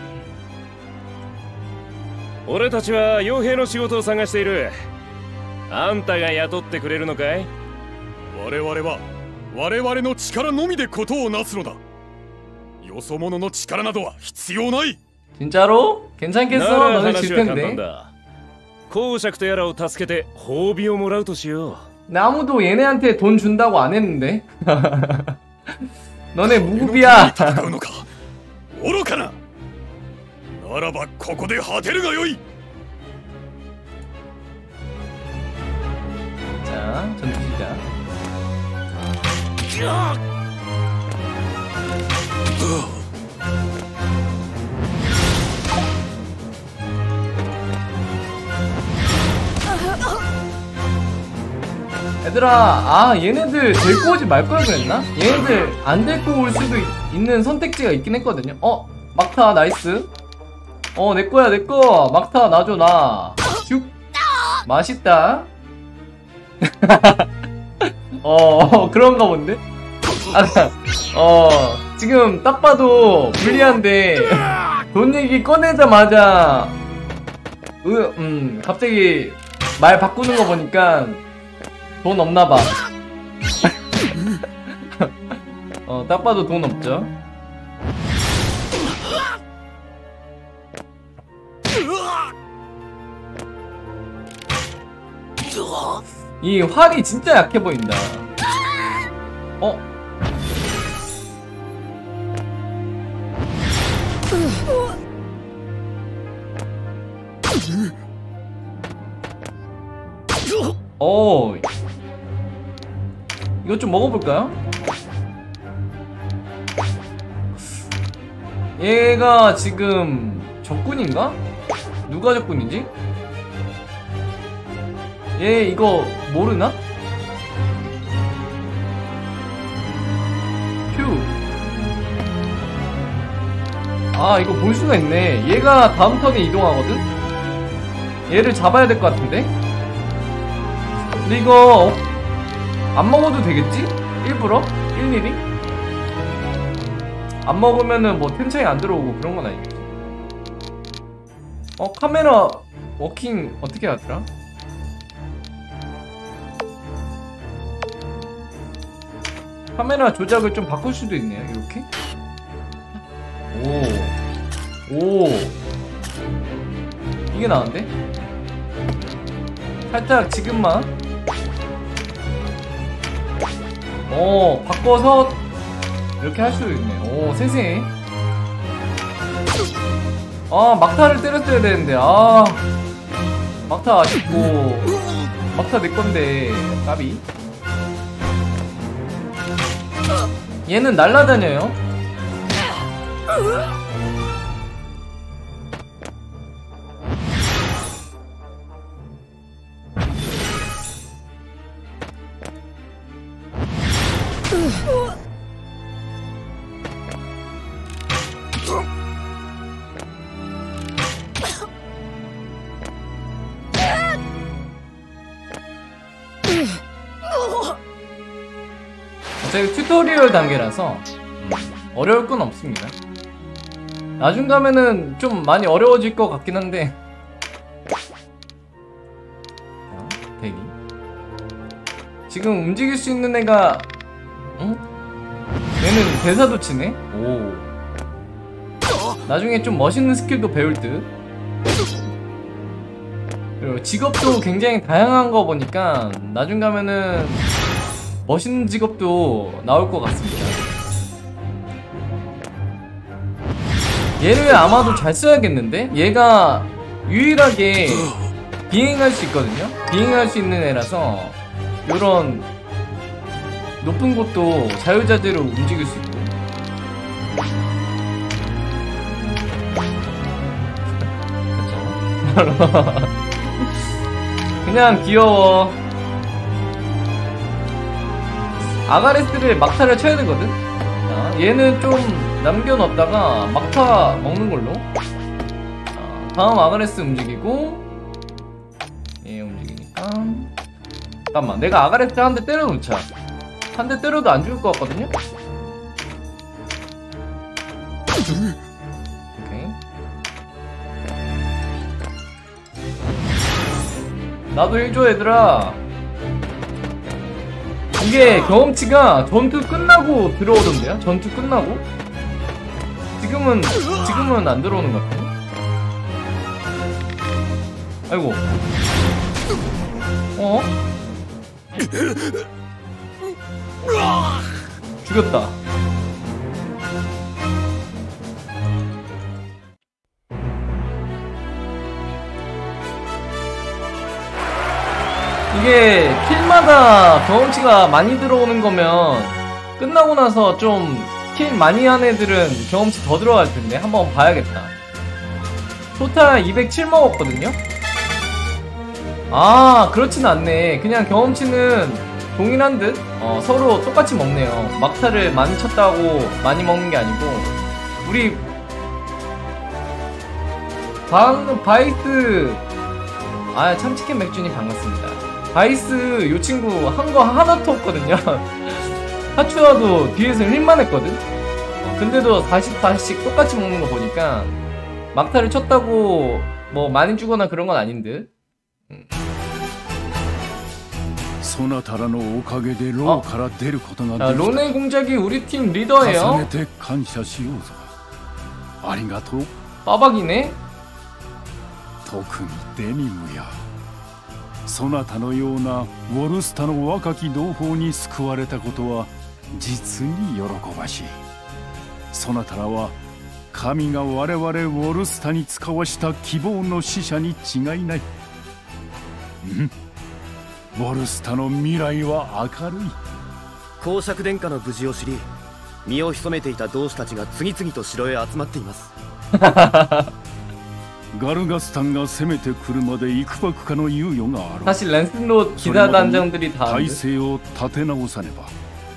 俺たちは傭兵の仕事を探している。あんたが雇ってくれるのかい? 我々は我々の力のみでことをなすのだ。よそ者の力などは必要ない。 진짜로? 괜찮겠어? 너네 질 텐데. 公爵とやらを助けて褒美をもらうとしよう。 나 아무도 얘네한테 돈 준다고 안 했는데. 너네 무급이야. 愚かな。ならばここで果てるがよい。 자, 전투 시작. 얘들아, 아 얘네들 데리고 오지 말걸 그랬나? 얘네들 안 데리고 올 수도 있, 있는 선택지가 있긴 했거든요. 어? 막타 나이스. 어 내거야 내거. 막타 놔줘 나. 슉. 맛있다. 어 그런가 본데? 아, 어 지금 딱 봐도 불리한데 돈 얘기 꺼내자마자 으, 음 갑자기 말 바꾸는 거 보니까 돈 없나봐. 어 딱 봐도 돈 없죠. 이 활이 진짜 약해 보인다. 어? 오, 이거 좀 먹어볼까요? 얘가 지금 적군인가? 누가 적군이지? 얘 이거 모르나? 휴. 아 이거 볼 수가 있네. 얘가 다음 턴에 이동하거든? 얘를 잡아야 될 것 같은데? 근데 이거 안 먹어도 되겠지? 일부러? 일일이? 안 먹으면은 뭐 템차이 안 들어오고 그런 건 아니겠지? 어 카메라 워킹 어떻게 하더라? 카메라 조작을 좀 바꿀 수도 있네요. 이렇게. 오, 오, 이게 나은데? 살짝 지금만. 오, 바꿔서 이렇게 할 수도 있네. 오, 세세. 아, 막타를 때렸어야 되는데. 아, 막타 아쉽고. 막타 내 건데. 까비. 얘는 날라다녀요. 어차피 튜토리얼 단계라서 어려울 건 없습니다. 나중 가면은 좀 많이 어려워질 것 같긴 한데. 자, 대기. 지금 움직일 수 있는 애가 응? 얘는 대사도 치네? 오. 나중에 좀 멋있는 스킬도 배울 듯. 그리고 직업도 굉장히 다양한 거 보니까 나중 가면은 멋있는 직업도 나올 것 같습니다. 얘를 아마도 잘 써야겠는데? 얘가 유일하게 비행할 수 있거든요? 비행할 수 있는 애라서 요런 높은 곳도 자유자재로 움직일 수 있고. 그쵸? 그냥 귀여워. 아가레스를 막타를 쳐야 되거든? 자, 얘는 좀 남겨놨다가 막타 먹는 걸로. 자, 다음 아가레스 움직이고. 얘 움직이니까. 잠깐만, 내가 아가레스 한 대 때려놓자. 한 대 때려도 안 죽을 것 같거든요? 오케이. 나도 일 줘 얘들아. 이게 경험치가 전투 끝나고 들어오던데요? 전투 끝나고? 지금은 지금은 안 들어오는 것 같아요. 아이고. 어? 죽였다. 이게 킬마다 경험치가 많이 들어오는 거면 끝나고 나서 좀 킬 많이 한 애들은 경험치 더 들어갈 텐데 한번 봐야겠다. 토탈 이백칠 먹었거든요? 아 그렇진 않네. 그냥 경험치는 동일한 듯? 어 서로 똑같이 먹네요. 막타를 많이 쳤다고 많이 먹는 게 아니고. 우리 방 바이스 아 참치캔 맥주님 반갑습니다. 바이스 요 친구 한 거 하나도 없거든요. 하추아도 뒤에서 힐만 했거든. 어, 근데도 사십 발씩 똑같이 먹는 거 보니까 막타를 쳤다고 뭐 많이 주거나 그런 건 아닌 듯. 음. そなたらのおかげで牢から出ることができた。 로네 공작이 우리 팀 리더예요. 重ねて感謝しようぞ。ありがとう。 빠박이네. 特にデニムや。そなたのようなウォルスタの若き同胞に救われたことは実に喜ばしい。そなたらは神が我々ウォルスタに使わした希望の使者に違いない。うんウォルスタの未来は明るい。 公爵殿下の無事を知り、身を潜めていた同志たちが次々と城へ集まっています。 ガルガスタンが攻めてくるまで幾ばくかの猶予がある。 사실 랜슬롯 기사 단장들이 다 体勢を立て直さねば。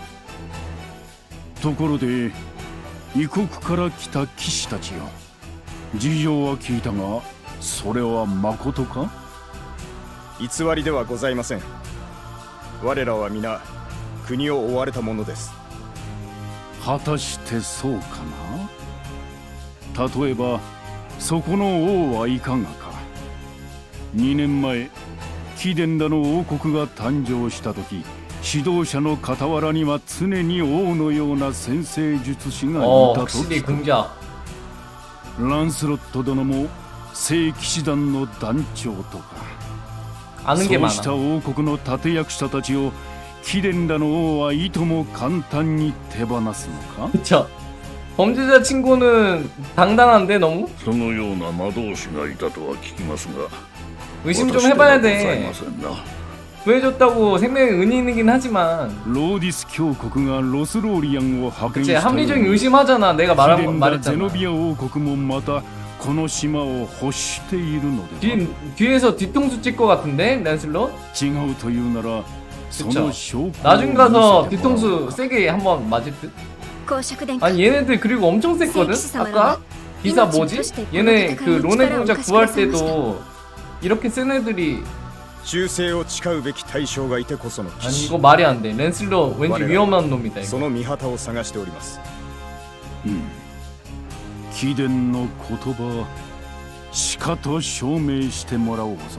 ところで異国から来た騎士たちよ、事情は聞いたがそれはまことか？ 偽りではございません。我らは皆国を追われたものです。 果たしてそうかな。例えばそこの王はいかがか。にねんまえ貴殿らの王国が誕生した時、指導者の傍らには常に王のような先生術師がいたと聞く。ランスロット殿も聖騎士団の団長とか。 そうした王国の立役者たちを貴殿らの王はいとも簡単に手放すのか？ 그쵸. 범죄자 친구는 당당한데 너무? そのような魔導士がいたとは聞きますが 의심 좀 해봐야 돼. 구해줬다고 생명의 은인이긴 하지만. 로디스 교국가 로스로리안을派遣 그치 합리적인 의심하잖아. 내가 말한 말했잖아. 제노비아王国もまた この島を欲しているので。 뒤 뒤에서 뒤통수 찔 것 같은데 랜슬롯? 違うというならその証拠 나중 가서 뒤통수 세게 한번 맞을 듯. 아니 얘네들 그리고 엄청 셌거든. 아까 기사 뭐지? 얘네 그 로네 공작 구할 때도 이렇게 센 애들이. 忠誠を誓うべき対象がいてこその騎士。 아니 이거 말이 안 돼. 랜슬롯 왠지 위험한 놈이다. 이거. その御旗を探しております。 うん。 貴殿の言葉しかと証明してもらおうぞ。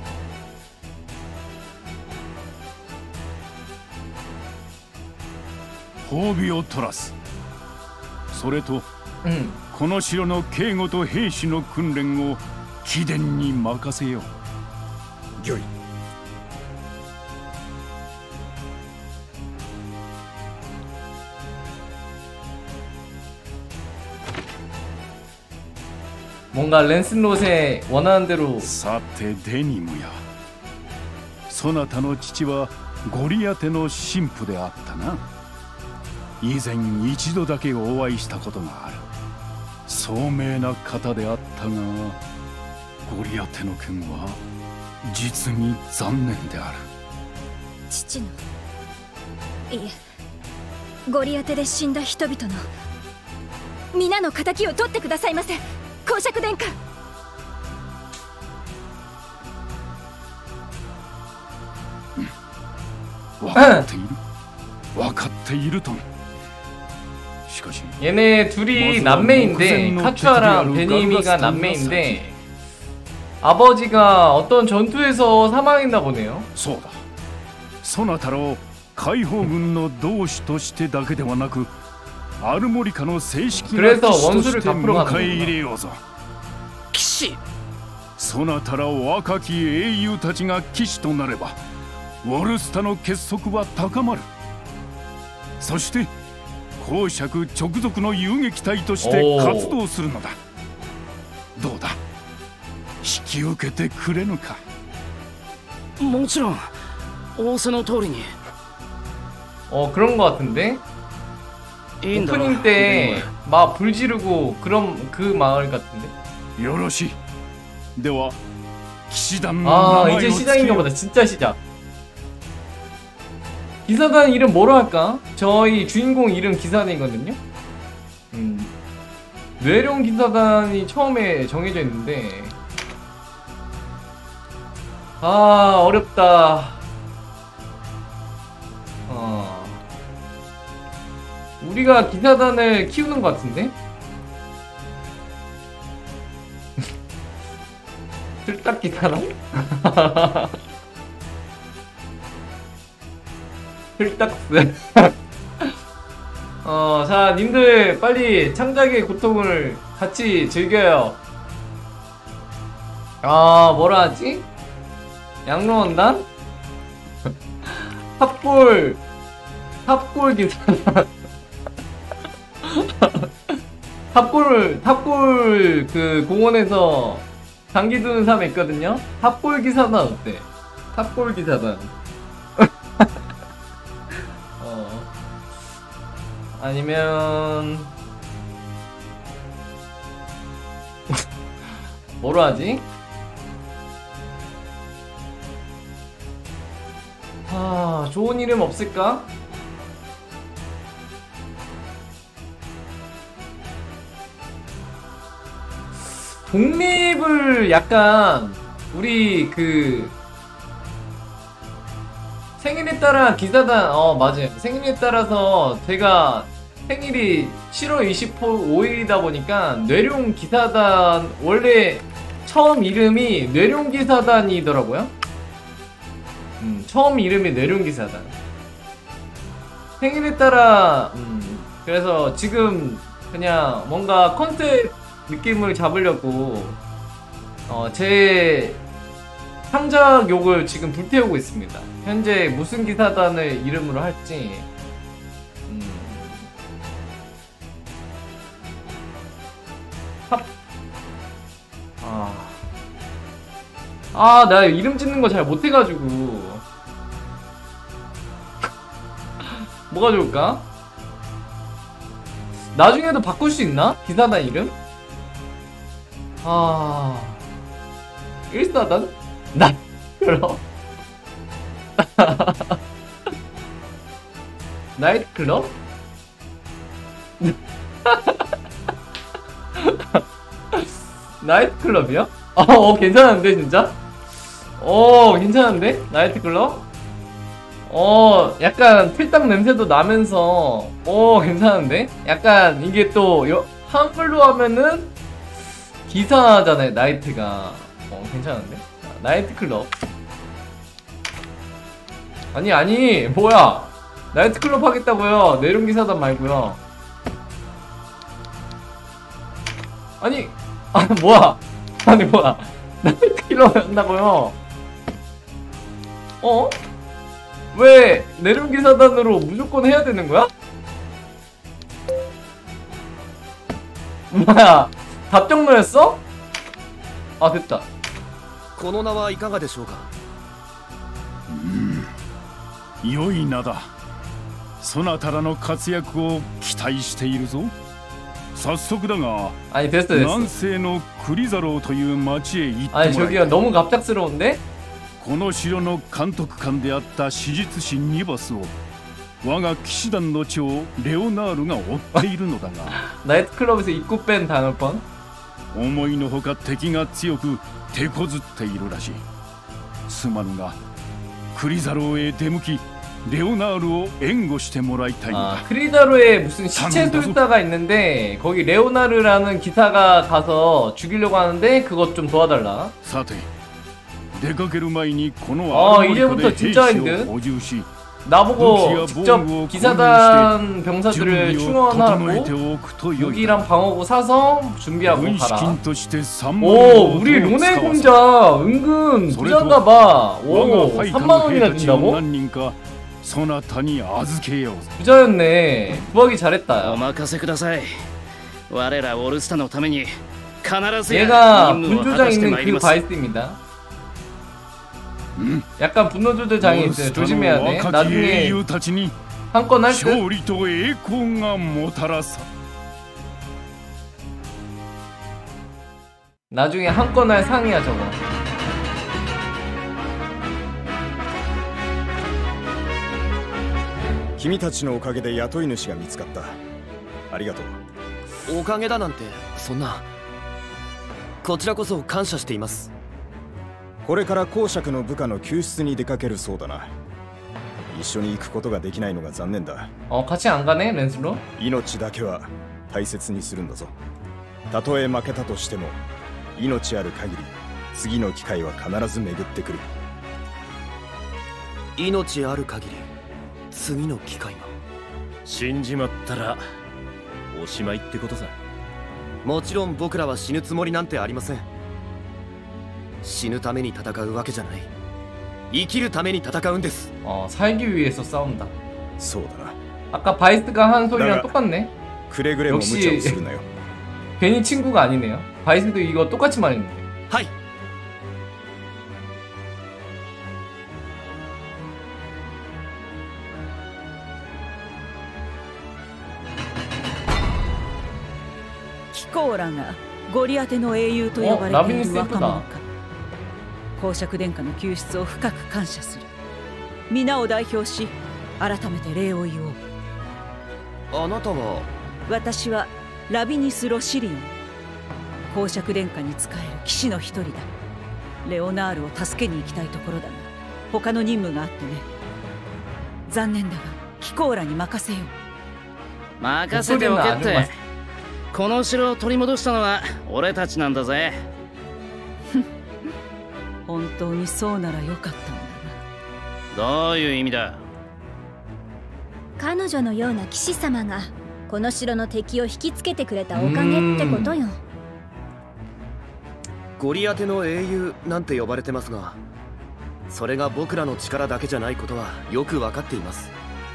褒美を取らす。それと、うん、この城の警護と兵士の訓練を貴殿に任せよう。御意。 뭔가 랜슬롯의 원하는 대로. さてデニムや。そなたの父はゴリアテの神父であったな。以前一度だけお会いしたことがある。聡明な方であったが、ゴリアテの件は実に残念である。 父の、いえ、ゴリアテで死んだ人々の皆の仇を取ってくださいませ。 公爵殿下。 分かっている。分かっていると。しかし 얘네 둘이 남매인데 카츄아랑 베니미가 남매인데 아버지가 어떤 전투에서 사망했나 보네요. そうだ。そなたを解放軍の同志としてだけではなく アルモリカの正式な騎士として迎え入れようぞ。 騎士。 そなたら若き英雄たちが騎士となれば、ウォルスタの結束は高まる。そして公爵直属の遊撃隊として活動するのだ。どうだ、引き受けてくれぬか。 もちろん、仰せの通りに。 어 그런 거 같은데? 오프닝 때 막 불 지르고 그런 그 마을 같은데? よろしい。では 아 이제 시작인가 보다. 진짜 시작. 기사단 이름 뭐로 할까? 저희 주인공 이름 기사단이거든요. 음, 뇌룡 기사단이 처음에 정해져 있는데 아 어렵다. 어, 우리가 기사단을 키우는 것 같은데? 틀딱 기사단? 틀딱스. 어, 자, 님들 빨리 창작의 고통을 같이 즐겨요. 아, 뭐라 하지? 양로원단? 탑골, 탑골 기사단. 탑골, 탑골 그 공원에서 장기 두는 사람 있거든요? 탑골 기사단 어때? 탑골 기사단. 어. 아니면 뭐로 하지? 아, 좋은 이름 없을까? 독립을 약간 우리 그 생일에 따라 기사단 어 맞아요. 생일에 따라서 제가 생일이 칠월 이십오일이다 보니까 뇌룡 기사단 원래 처음 이름이 뇌룡 기사단이더라고요. 음, 처음 이름이 뇌룡 기사단. 생일에 따라 음, 그래서 지금 그냥 뭔가 컨셉 느낌을 잡으려고 어, 제 창작욕을 지금 불태우고 있습니다. 현재 무슨 기사단을 이름으로 할지 음... 탑... 아... 아, 나 이름 짓는 거 잘 못해가지고 뭐가 좋을까? 나중에도 바꿀 수 있나? 기사단 이름? 아... 일사단? 나 그럼 나이트클럽? 나이트클럽이요? 어 괜찮은데 진짜? 어 괜찮은데? 나이트클럽? 어 약간 틀딱 냄새도 나면서 어 괜찮은데? 약간 이게 또 여, 한글로 하면은 기사잖아요. 나이트가 어 괜찮은데? 나이트클럽 아니 아니 뭐야 나이트클럽 하겠다고요. 내룡기사단 말고요. 아니 아 뭐야 아니 뭐야 나이트클럽 한다고요. 어? 왜 내룡기사단으로 무조건 해야 되는 거야? 뭐야 답정너였어? 아 됐다. この名はいかがでしょうか。 良い名だ。そなたらの活躍を期待しているぞ。早速だが、 아니 됐어 됐어. 南西のクリザローという町へ行ってもらいたい。 아니 저기요 너무 갑작스러운데? この城の監督官であった史実師ニバスを我が騎士団の長レオナールが追っているのだが 나이트클럽에서 입구 뺀 당할 뻔. 思いのほか敵が強く手こずっているらしい。すまぬがクリザローへ出向きレオナールを援護してもらいたいのだ。 아, 크리다로에 무슨 시체술사가 있는데 거기 레오나르라는 기사가 가서 죽이려고 하는데 그것 좀 도와달라. さて出かける前にこの 어 アルゴリコで 이제부터 兵 진짜 士を 인드 補充し 나보고 직접 기사단 병사들을 충원하고 무기랑 방어구 사서 준비하고 가라. 오 우리 론의 공자 은근 부자인가봐. 오 삼만 원이나 준다고? 부자였네. 구하기 잘했다. 얘가 분조장 있는 그 바이스입니다. 약간 분노 조절장애 있어요. 조심해야 돼. 나중에 한 건 할 듯. 나중에 한 건 할 상이야 저거. 君たちのおかげで雇い主が見つかった。ありがとう。おかげだなんてそんな。こちらこそ感謝しています。 これから公爵の部下の救出に出かけるそうだな。一緒に行くことができないのが残念だ。 어 같이 안 가네 렌슬로? 命だけは大切にするんだぞ。たとえ負けたとしても命ある限り次の機会は必ず巡ってくる。 命ある限り次の機会が。 死んじまったらおしまいってことさ。 もちろん僕らは死ぬつもりなんてありません。死ぬために戦うわけじゃない。生きるために戦うんです。 어 살기 위해서 싸운다. そうだな。 아까 바이스가 한 소리랑 똑같네. 역시 괜히 친구가 아니네요. 바이스도 이거 똑같이 말했는데. 하이. 키코라가 고리아테の英雄と呼ばれている若者か。公爵殿下の救出を深く感謝する。皆を代表し改めて礼を言おう。 あなたは？ 私はラビニス・ロシリオン。公爵殿下に仕える騎士の一人だ。レオナールを助けに行きたいところだが他の任務があってね。残念だがキコーラに任せよう。 任せておけって。この城を取り戻したのは俺たちなんだぜ。 本当にそうならよかったんだな。どういう意味だ？ 彼女のような騎士様がこの城の敵を引きつけてくれたおかげってことよ。 ゴリアテの英雄なんて呼ばれてますが、それが僕らの力だけじゃないことはよく分かっています。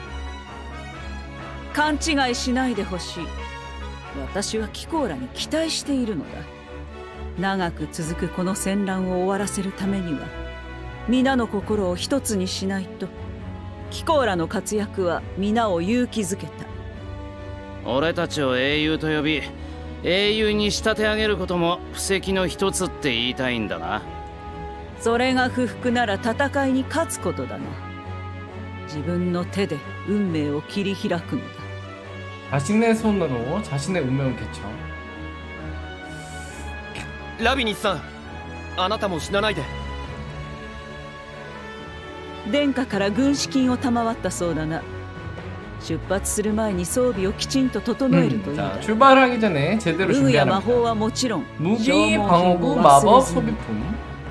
勘違いしないでほしい。私はキコーラに期待しているのだ。長く続くこの戦乱を終わらせるためには皆の心を一つにしないと。キコーラの活躍は皆を勇気づけた。 俺たちを英雄と呼び英雄に仕立て上げることも布石の一つって言いたいんだな。 それが不服なら戦いに勝つことだな。自分の手で運命を切り開くのだ。 자신의 손으로 자신의 운명을 개쳐. ラビニスさん、あなたも死なないで。 殿下から軍資金を賜ったそうだな。出発する前に装備をきちんと整えるといいだ。 자, 출발하기 전에 제대로 준비하는 마호와 모치롱 무기, 방어구, 마법, 소비품.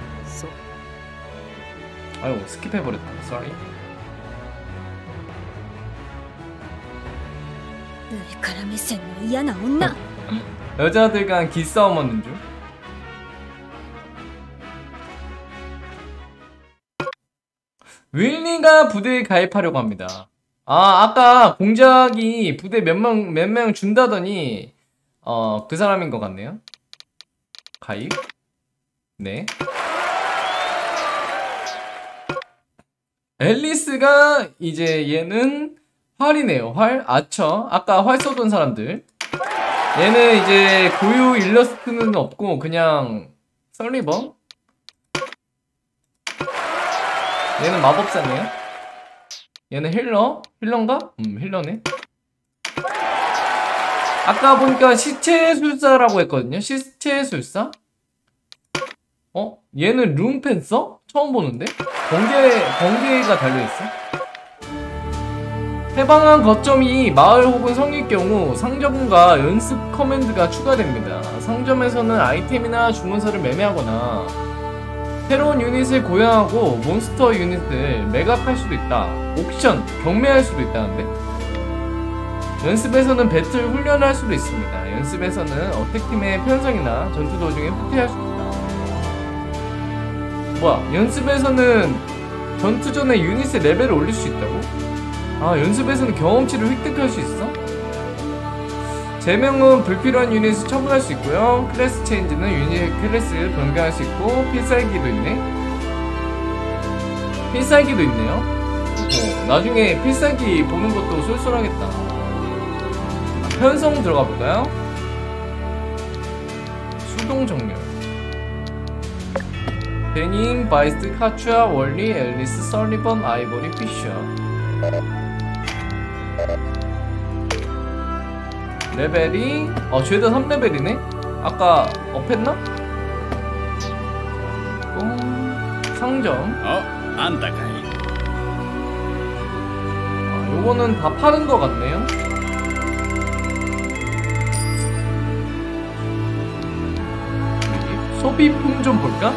아유, 스킵해버렸다. Sorry. 上から目線の嫌な女。 여자들과 기싸움 하는 중. 윌리가 부대에 가입하려고 합니다. 아, 아까 공작이 부대 몇 명, 몇 명 준다더니 어, 그 사람인 것 같네요. 가입. 네. 앨리스가 이제 얘는 활이네요. 활, 아처. 아까 활 쏘던 사람들. 얘는 이제 고유 일러스트는 없고 그냥 썰리버. 얘는 마법사네요. 얘는 힐러? 힐러인가? 음, 힐러네. 아까 보니까 시체술사라고 했거든요. 시체술사? 어? 얘는 룸펜서? 처음 보는데? 번개, 번개가 달려있어? 해방한 거점이 마을 혹은 성일 경우 상점과 연습 커맨드가 추가됩니다. 상점에서는 아이템이나 주문서를 매매하거나 새로운 유닛을 고용하고 몬스터 유닛을 매각할 수도 있다. 옥션, 경매할 수도 있다는데? 연습에서는 배틀 훈련을 할 수도 있습니다. 연습에서는 어택팀의 편성이나 전투 도중에 후퇴할 수도 있다. 뭐야, 연습에서는 전투 전에 유닛의 레벨을 올릴 수 있다고? 아, 연습에서는 경험치를 획득할 수 있어? 제명은 불필요한 유닛을 처분할 수 있고요. 클래스 체인지는 유닛 클래스를 변경할 수 있고 필살기도 있네. 필살기도 있네요. 오, 나중에 필살기 보는 것도 쏠쏠하겠다. 아, 편성 들어가 볼까요? 수동 정렬. 베닝, 바이스트, 카츄아, 월리, 앨리스, 설리번, 아이보리, 피셔. 레벨이 어 죄다 삼 레벨이네? 아까 업했나? 어, 상점. 어, 안타까이. 아, 요거는 다 파는 거 같네요. 소비품 좀 볼까?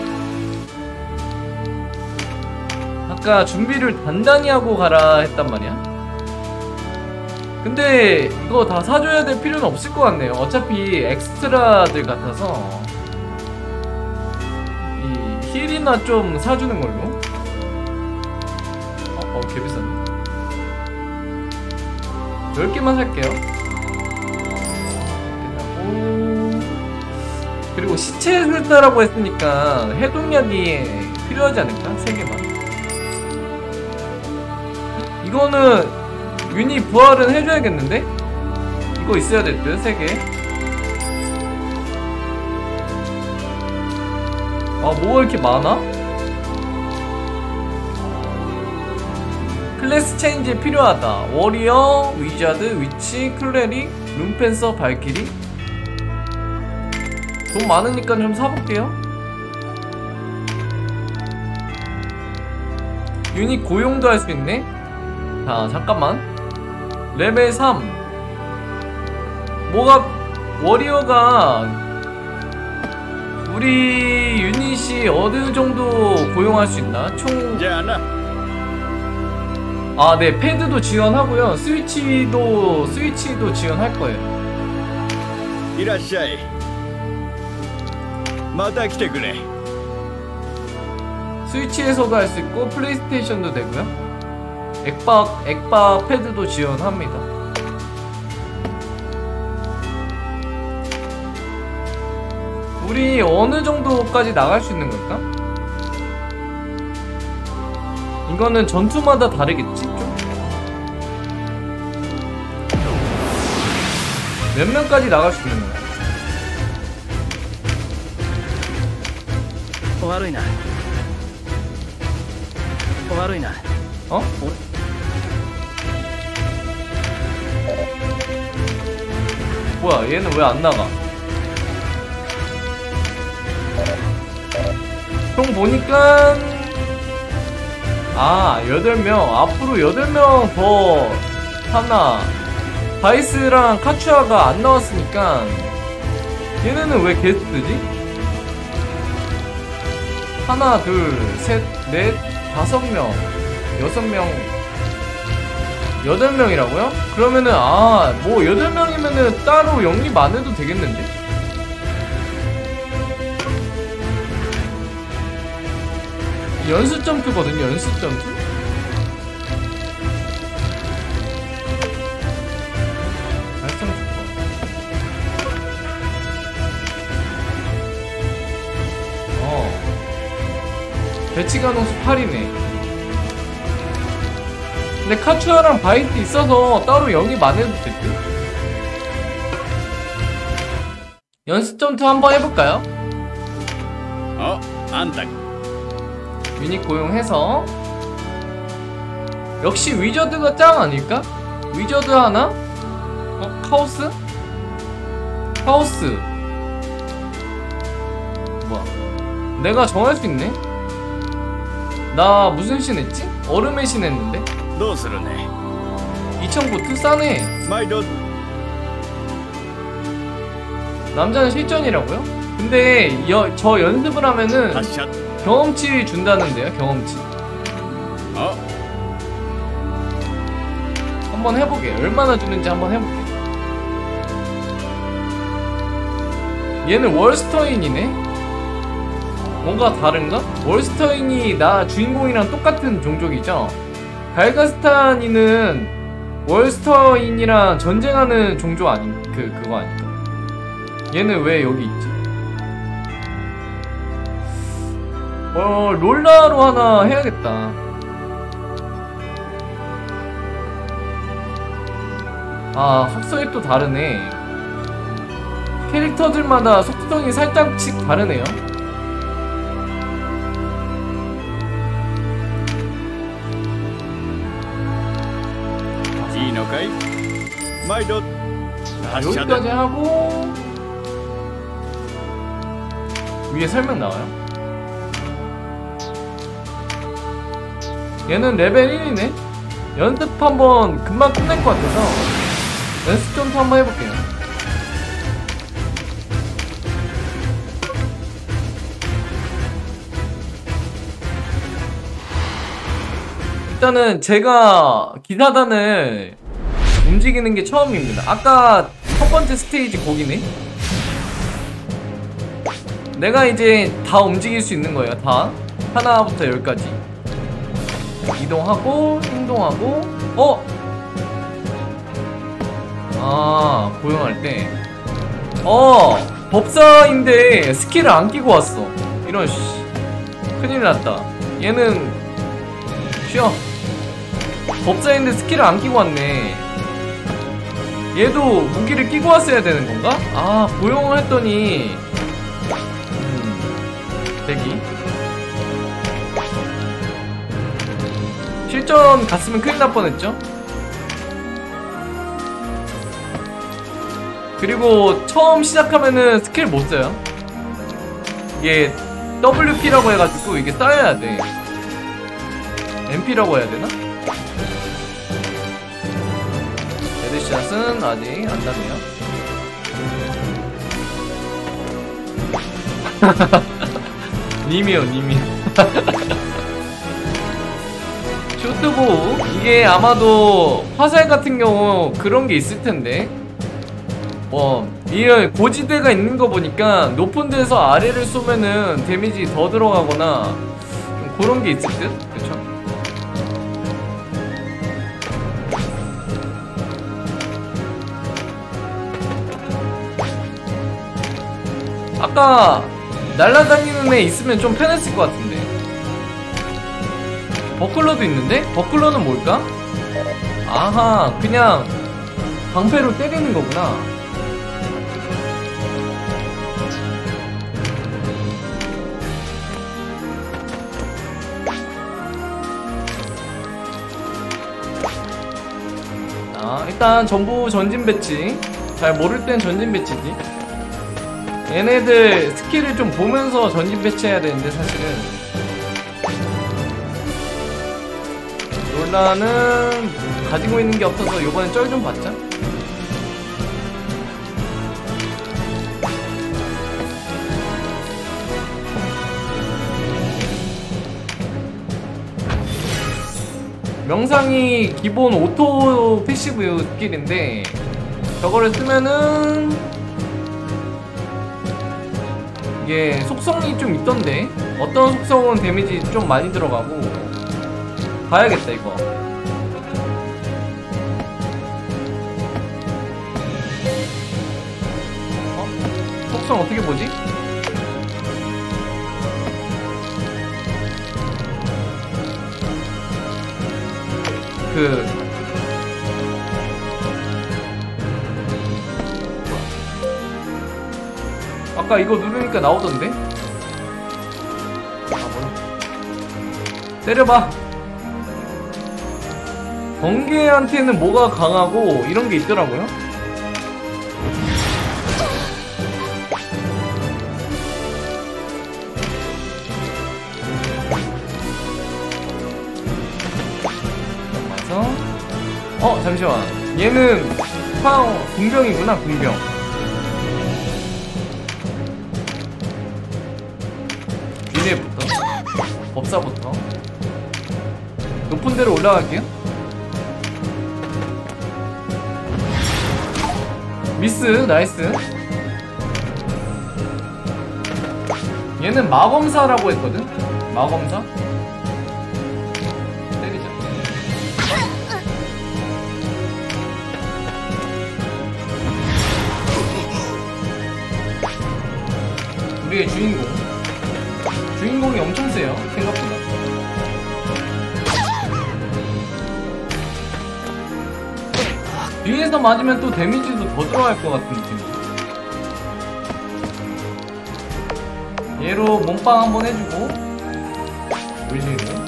아까 준비를 단단히 하고 가라 했단 말이야. 근데 이거 다 사줘야 될 필요는 없을 것 같네요. 어차피 엑스트라들 같아서 이 힐이나 좀 사주는 걸로. 어, 어 개비싸네. 열 개만 살게요. 그리고 시체술사라고 했으니까 해독약이 필요하지 않을까? 세 개만. 이거는 유닛 부활은 해줘야겠는데? 이거 있어야 될 듯, 세 개. 아, 뭐가 이렇게 많아? 클래스 체인지 필요하다. 워리어, 위자드, 위치, 클레릭, 룸펜서, 발키리. 돈 많으니까 좀 사볼게요. 유닛 고용도 할 수 있네? 자, 잠깐만. 레벨 삼. 뭐가, 워리어가 우리 유닛이 어느 정도 고용할 수 있나? 총. 아, 네. 패드도 지원하고요. 스위치도, 스위치도 지원할 거예요. 이라시아이. 마타来てくれ. 스위치에서도 할 수 있고 플레이스테이션도 되고요. 액박, 액박 패드도 지원합니다. 우리 어느 정도까지 나갈 수 있는 걸까? 이거는 전투마다 다르겠지? 좀? 몇 명까지 나갈 수 있는 거야? 悪いな悪いな 어? 뭐야 얘는 왜 안 나가? 총 보니까 아 여덟 명 앞으로 여덟 명 더 하나 바이스랑 카츄아가 안 나왔으니까 얘네는 왜 게스트지? 하나 둘 셋 넷 다섯 명 여섯 명 여덟 명이라고요? 그러면은 아 뭐 여덟 명이면은 따로 영립 안 해도 되겠는데? 연수 점프거든요, 연수 점프? 발성 좋다. 어. 배치 가능수 팔이네. 근데 카츄아랑 바이트 있어서 따로 영입 안 해도 될 듯? 연습 점프 한번 해볼까요? 어, 안타. 유닛 고용해서 역시 위저드가 짱 아닐까? 위저드 하나? 어? 카오스? 카오스 뭐야 내가 정할 수 있네? 나 무슨 신 했지? 얼음의 신 했는데? 이천 고트 싸네. 남자는 실전이라고요? 근데 여, 저 연습을 하면은 경험치 준다는데요, 경험치. 어? 한번 해보게. 얼마나 주는지 한번 해볼게. 얘는 월스터인이네? 뭔가 다른가? 월스터인이 나 주인공이랑 똑같은 종족이죠? 갈가스타니는 월스터인이랑 전쟁하는 종족 아닌, 그, 그거 아닌가? 얘는 왜 여기 있지? 어, 롤라로 하나 해야겠다. 아, 속성이 또 다르네. 캐릭터들마다 속성이 살짝씩 다르네요. 여기까지 하고 위에 설명 나와요. 얘는 레벨 일이네. 연습 한번 금방 끝낼 것 같아서 연습 전투 한번 해볼게요. 일단은 제가 기사단을 움직이는 게 처음입니다. 아까 첫 번째 스테이지 거기네. 내가 이제 다 움직일 수 있는 거예요. 다 하나부터 열까지 이동하고 행동하고. 어? 아, 고용할 때 어 법사인데 스킬을 안 끼고 왔어. 이런 씨 큰일 났다. 얘는 쉬어. 법사인데 스킬을 안 끼고 왔네. 얘도 무기를 끼고 왔어야 되는 건가? 아, 고용을 했더니 음, 대기. 실전 갔으면 큰일 날 뻔했죠. 그리고 처음 시작하면은 스킬 못 써요. 이게 더블유피라고 해가지고 이게 쌓여야 돼. 엠피라고 해야 되나? 헤드샷은 아직 안 닿네요. 님이요, 님이요. 쇼트보 이게 아마도 화살 같은 경우 그런 게 있을 텐데, 어, 이런 고지대가 있는 거 보니까 높은 데서 아래를 쏘면은 데미지 더 들어가거나 좀 그런 게 있을 듯? 그쵸? 아까 날아다니는 애 있으면 좀 편했을 것 같은데. 버클러도 있는데? 버클러는 뭘까? 아하, 그냥 방패로 때리는 거구나. 아, 일단 전부 전진 배치. 잘 모를 땐 전진 배치지. 얘네들 스킬을 좀 보면서 전진 배치해야 되는데 사실은. 롤라는 가지고 있는 게 없어서 요번엔 쩔 좀 받자. 명상이 기본 오토 패시브 스킬인데 저거를 쓰면은 이게 속성이 좀 있던데 어떤 속성은 데미지 좀 많이 들어가고. 봐야겠다 이거. 어? 속성 어떻게 보지? 그 아까 이거 누르니까 나오던데? 아, 뭐야? 때려봐. 번개한테는 뭐가 강하고 이런 게 있더라고요. 와서 어 잠시만, 얘는 파워 궁병이구나. 궁병. 미래부터 법사부터 높은 데로 올라갈게요. 미스, 나이스. 얘는 마검사라고 했거든? 마검사? 때리자. 우리의 주인공. 주인공이 엄청 세요, 생각보다. 뒤에서 맞으면 또 데미지도 더 들어갈 것 같은 느낌이야. 얘로 몸빵 한번 해주고 올리고.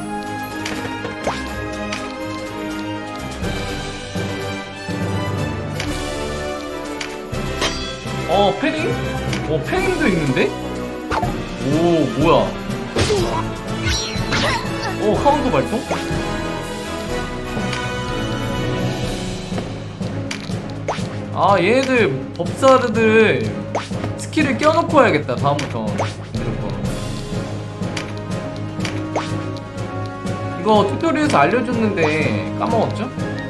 어 패링? 어 패링도 있는데? 오 뭐야? 오 카운터 발동? 아 얘네들 법사들 스킬을 껴놓고 해야겠다 다음부터 무조건. 이거 튜토리얼에서 알려줬는데 까먹었죠?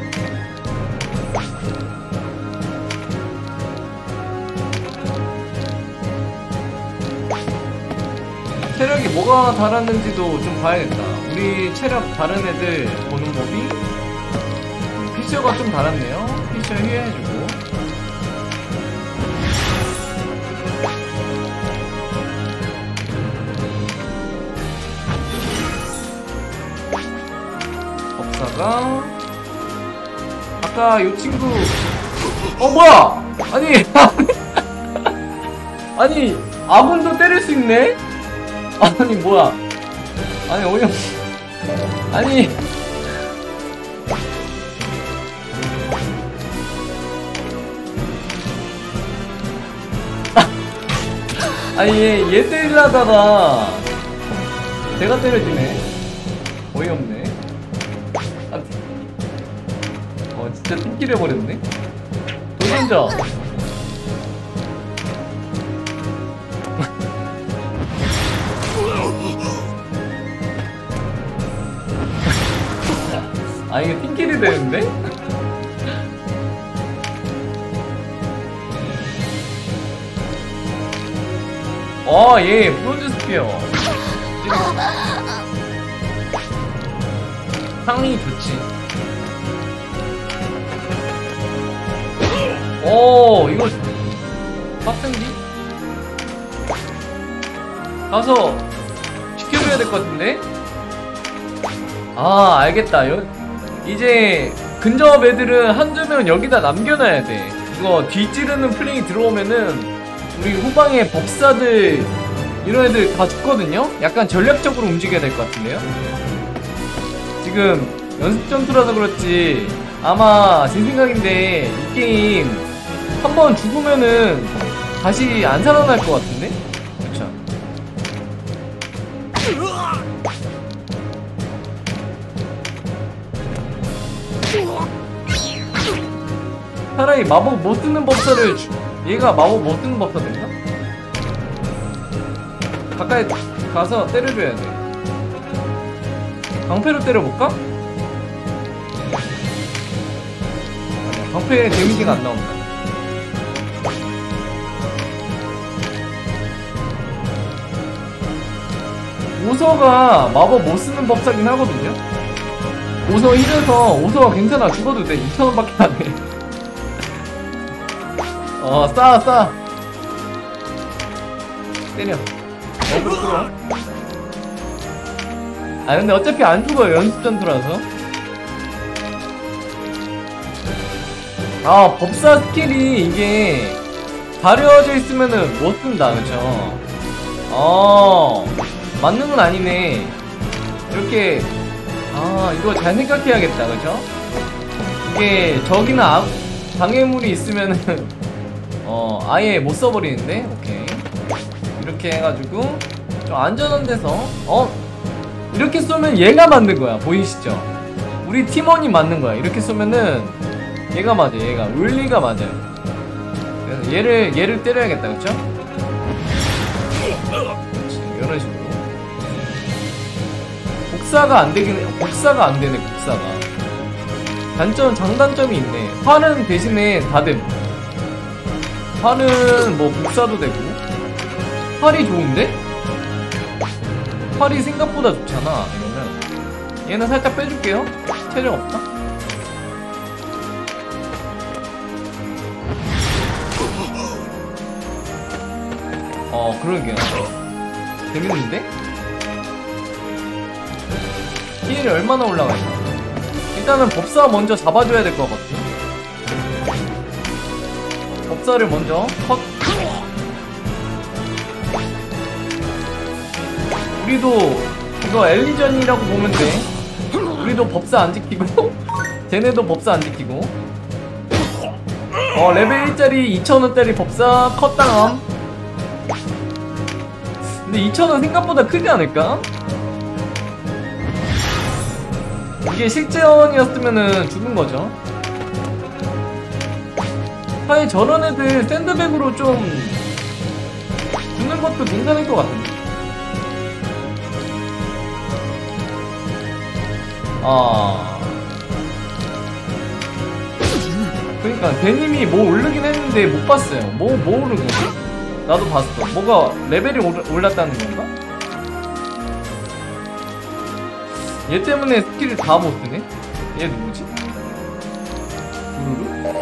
체력이 뭐가 달았는지도 좀 봐야겠다. 우리 체력 다른 애들 보는 법이 피셔가 좀 달았네요. 피셔 휴해해주고 법사가 아까 요 친구 어 뭐야 아니 아니 아군도 때릴 수 있네? 아니 뭐야 아니 어이없 아니 아니 얘, 얘 때리려다가 내가 때려지네. 어이없네. 아, 어 진짜 튕길 해버렸네. 도전자 아 이게 핑킬이 되는데? 어, 얘 브론즈 스피어 상이 좋지. 오 이거 빡센디? 가서 지켜줘야 될 것 같은데? 아 알겠다. 여, 이제 근접 애들은 한두 명 여기다 남겨놔야 돼. 이거 뒤찌르는 플레이 들어오면은 우리 후방에 법사들 이런 애들 다 죽거든요? 약간 전략적으로 움직여야 될 것 같은데요? 지금 연습 전투라서 그렇지 아마 제 생각인데 이 게임 한번 죽으면은 다시 안 살아날 것 같은데? 그쵸? 차라리 마법 못 쓰는 법사를 주... 얘가 마법 못 쓰는 법사인가? 가까이 가서 때려줘야 돼. 방패로 때려볼까? 아니야, 방패에 데미지가 안 나온다. 오서가 마법 못 쓰는 법사긴 하거든요? 오서 힐에서 오서가 괜찮아. 죽어도 돼. 이천 원 밖에 안 해. 어, 싸, 싸. 때려. 어, 부끄러워. 아, 근데 어차피 안 죽어요. 연습 전투라서. 아, 법사 스킬이 이게 가려져 있으면은 못 쓴다. 그쵸? 어, 맞는 건 아니네. 이렇게, 아, 이거 잘 생각해야겠다. 그쵸? 이게 적이나 아, 방해물이 있으면은 어 아예 못 써버리는데. 오케이 이렇게 해가지고 좀 안전한 데서 어 이렇게 쏘면 얘가 맞는 거야. 보이시죠? 우리 팀원이 맞는 거야. 이렇게 쏘면은 얘가 맞아. 얘가 울리가 맞아요. 그래서 얘를 얘를 때려야겠다. 그쵸? 그렇지 이런 식으로 복사가 안 되긴 해. 복사가 안 되네. 복사가 단점 장단점이 있네. 활은 대신에 다 됨. 활은 뭐 복사도 되고. 활이 좋은데? 활이 생각보다 좋잖아. 이러면 얘는 살짝 빼줄게요. 체력 없다. 어 그러게 재밌는데? 힐이 얼마나 올라가 있나? 일단은 법사 먼저 잡아줘야 될 것 같아. 법사를 먼저 컷. 우리도 이거 엘리전이라고 보면 돼. 우리도 법사 안 지키고 쟤네도 법사 안 지키고 어 레벨 일짜리 이천 원짜리 법사 컷다음. 근데 이천 원 생각보다 크지 않을까? 이게 실제원이었으면은 죽은거죠. 사실 저런 애들 샌드백으로 좀 죽는 것도 괜찮을 것 같은데. 아 그러니까 대님이 뭐 오르긴 했는데 못 봤어요. 뭐, 뭐 오른 거지? 나도 봤어. 뭐가 레벨이 오르, 올랐다는 건가? 얘 때문에 스킬을 다 못 쓰네? 얘 누구지? 우르르?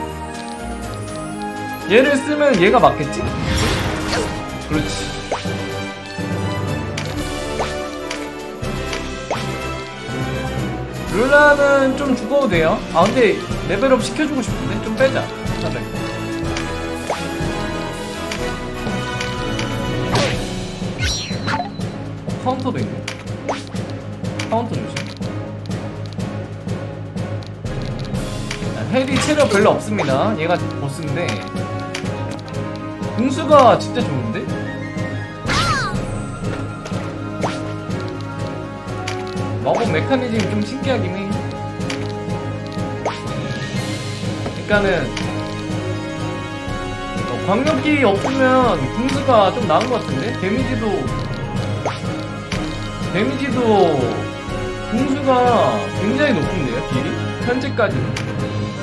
얘를 쓰면 얘가 맞겠지? 그렇지. 룰라는 좀 죽어도 돼요. 아 근데 레벨업 시켜주고 싶은데? 좀 빼자. 차라리. 어, 카운터도 있네. 카운터 조심. 헬이 체력 별로 없습니다. 얘가 보스인데 궁수가 진짜 좋은데? 마법 메커니즘이 좀 신기하긴 해. 그러니까는 어, 광역기 없으면 궁수가 좀 나은 것 같은데? 데미지도 데미지도 궁수가 굉장히 높은데요, 딜이? 현재까지는.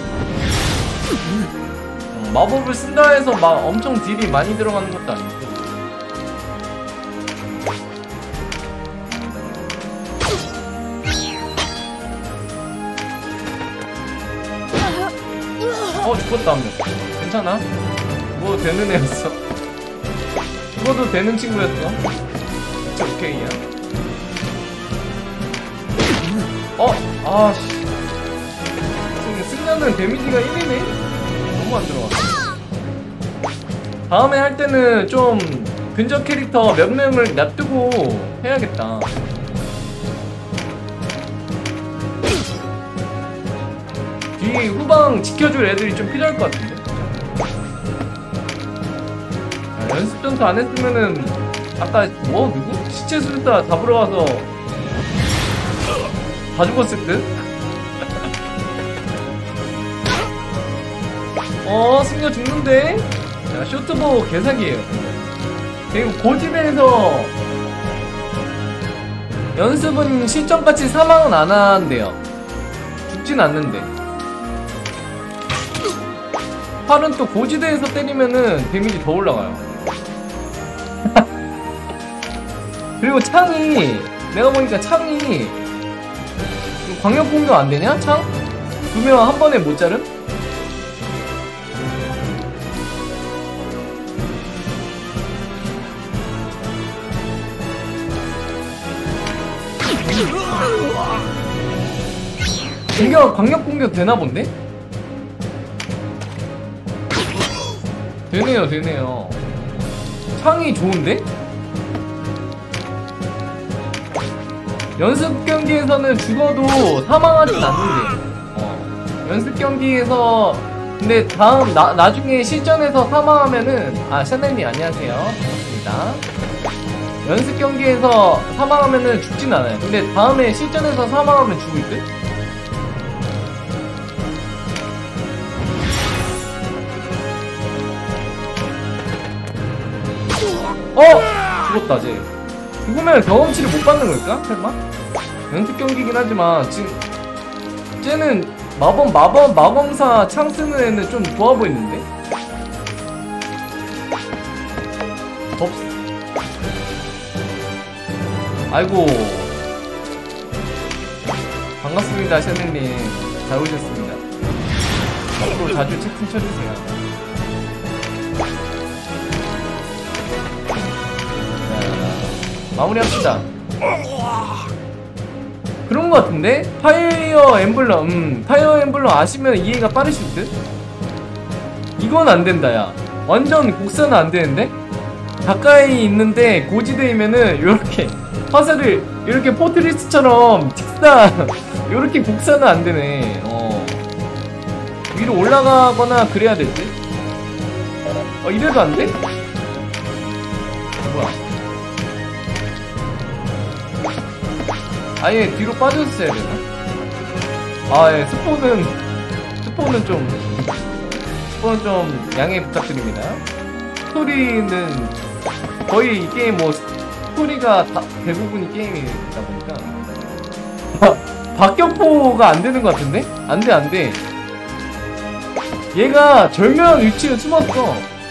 어, 마법을 쓴다 해서 막 엄청 딜이 많이 들어가는 것도 아니고. 어 죽었다 한 명. 괜찮아? 뭐 되는 애였어. 죽어도 되는 친구였어. 진짜 오케이야. 어? 아씨 승려는 데미지가 일이네? 너무 안 들어갔어. 다음에 할 때는 좀 근접 캐릭터 몇 명을 놔두고 해야겠다. 뒤에 후방 지켜줄 애들이 좀 필요할 것 같은데? 야, 연습 전투 안 했으면은 아까 뭐? 누구? 시체 술사 잡으러 와서 다 죽었을 듯? 어 승려 죽는데? 자 쇼트보 개사기예요. 그리고 고집에서 연습은 실전같이 사망은 안 한대요. 죽진 않는데. 팔은 또 고지대에서 때리면은 데미지 더 올라가요. 그리고 창이 내가 보니까 창이 광역 공격 안 되냐? 창? 두 명 한 번에 못 자름? 공격, 광역 공격 되나 본데? 되네요, 되네요. 창이 좋은데? 연습 경기에서는 죽어도 사망하진 않는데. 어. 연습 경기에서 근데 다음 나, 나중에 실전에서 사망하면은 아 샤넬님 안녕하세요. 반갑습니다. 연습 경기에서 사망하면은 죽진 않아요. 근데 다음에 실전에서 사망하면 죽을 듯? 어! 죽었다 쟤. 죽으면 경험치를 못 받는 걸까? 설마? 연습 경기긴 하지만 지금 쟤는 마법 마법 마법사 창 쓰는 애는 좀 좋아 보이는데? 덥. 아이고 반갑습니다 샤넬님. 잘 오셨습니다. 앞으로 자주 채팅 쳐주세요. 마무리합시다. 그런 것 같은데? 파이어 엠블럼 음 파이어 엠블럼 아시면 이해가 빠르실 듯? 이건 안된다 야. 완전 곡선은 안되는데? 가까이 있는데 고지대이면은 요렇게 화살을 이렇게 포트리스처럼 직사 요렇게 곡선은 안되네. 어 위로 올라가거나 그래야 될 듯? 어, 이래도 안 돼? 뭐야? 아예 뒤로 빠졌어야 되나? 아, 예, 스포는, 스포는 좀, 스포는 좀 양해 부탁드립니다. 스토리는 거의 이 게임 뭐, 스토리가 다, 대부분이 게임이다 보니까. 박격포가 안 되는 것 같은데? 안 돼, 안 돼. 얘가 절묘한 위치에 숨었어.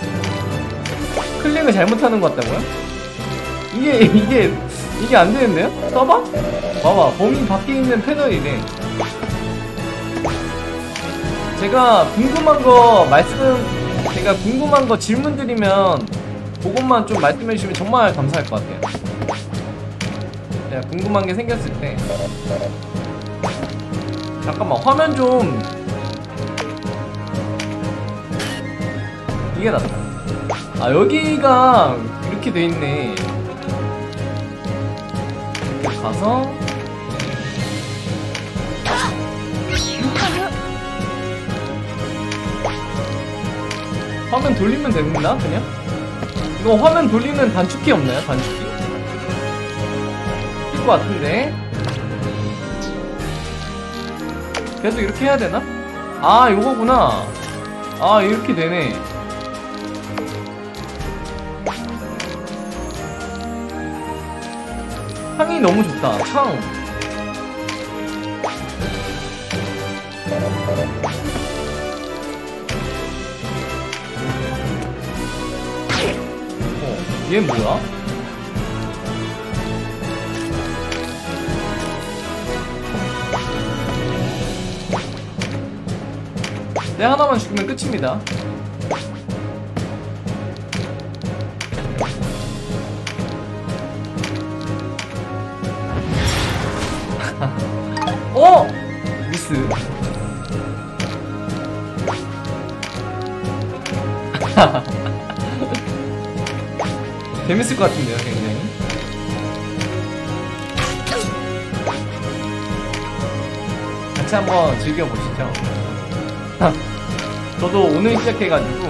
클릭을 잘못하는 것 같다고요? 이게, 이게, 이게 안 되는데요? 써봐? 봐봐, 범위 밖에 있는 패널이래. 제가 궁금한 거 말씀, 제가 궁금한 거 질문 드리면 그것만 좀 말씀해 주시면 정말 감사할 것 같아요. 제가 궁금한 게 생겼을 때. 잠깐만, 화면 좀. 이게 낫다. 아, 여기가 이렇게 돼 있네. 이렇게 가서. 화면 돌리면 됩니다, 그냥? 이거 화면 돌리는 단축키 없나요, 단축키? 낄 것 같은데. 계속 이렇게 해야 되나? 아, 요거구나. 아, 이렇게 되네. 창이 너무 좋다, 창. 어, 얘 뭐야? 내 하나만 죽이면 끝입니다. 어! 미스. 재밌을 것 같은데요, 굉장히. 같이 한번 즐겨보시죠. 저도 오늘 시작해가지고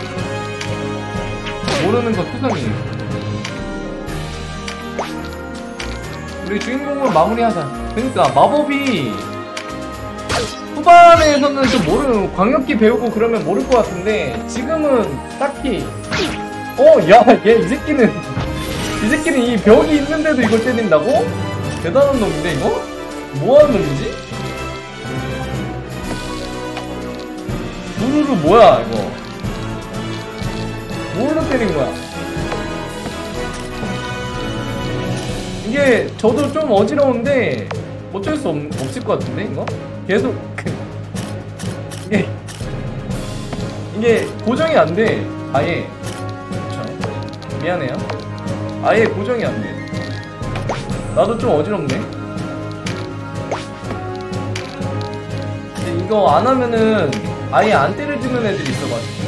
모르는 거 투성이에요. 우리 주인공을 마무리하자. 그러니까 마법이 후반에서는 좀 모르는, 광역기 배우고 그러면 모를 것 같은데 지금은 딱히. 어, 야, 얘 이 새끼는 이 새끼는 이 벽이 있는데도 이걸 때린다고? 대단한 놈인데 이거? 뭐하는 놈이지? 두루루 뭐야 이거? 뭘로 때린 거야? 이게 저도 좀 어지러운데 어쩔 수 없, 없을 것 같은데 이거? 계속 이게 이게 고정이 안 돼. 아예. 그쵸. 미안해요. 아예 고정이 안 돼. 나도 좀 어지럽네. 근데 이거 안 하면은 아예 안 때려주는 애들이 있어가지고.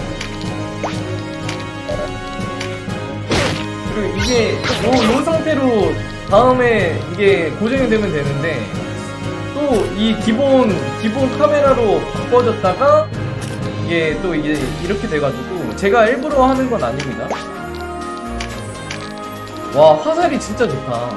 그리고 이게 요, 요 상태로 다음에 이게 고정이 되면 되는데 또 이 기본 기본 카메라로 바꿔줬다가 이게 또 이게 이렇게 돼가지고 제가 일부러 하는 건 아닙니다. 와, 화살이 진짜 좋다.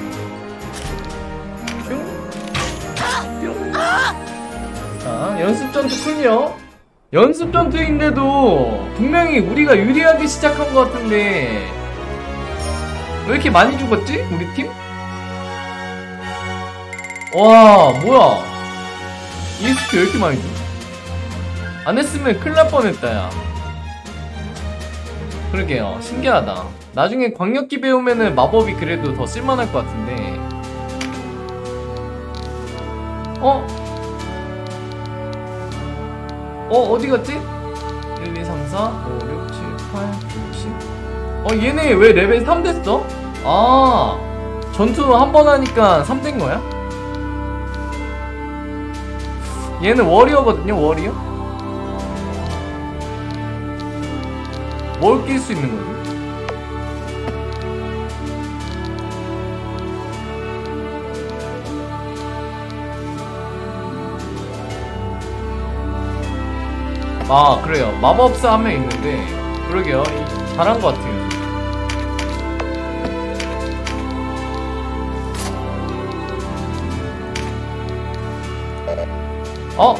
뿅. 뿅. 자, 연습 전투 클리어. 연습 전투인데도 분명히 우리가 유리하게 시작한 것 같은데 왜 이렇게 많이 죽었지? 우리 팀? 와, 뭐야. 이에스피 왜 이렇게 많이 죽어? 안 했으면 큰일 날 뻔했다, 야. 그러게요. 신기하다. 나중에 광역기 배우면은 마법이 그래도 더 쓸만할 것 같은데. 어? 어, 어디 갔지? 일, 이, 삼, 사, 오, 육, 칠, 팔, 구, 십. 어, 얘네 왜 레벨 삼 됐어? 아, 전투 한 번 하니까 삼 된 거야? 얘는 워리어거든요, 워리어? 뭘 낄 수 있는 거지? 아 그래요. 마법사 한 명 있는데 그러게요. 잘한 것 같아요. 어?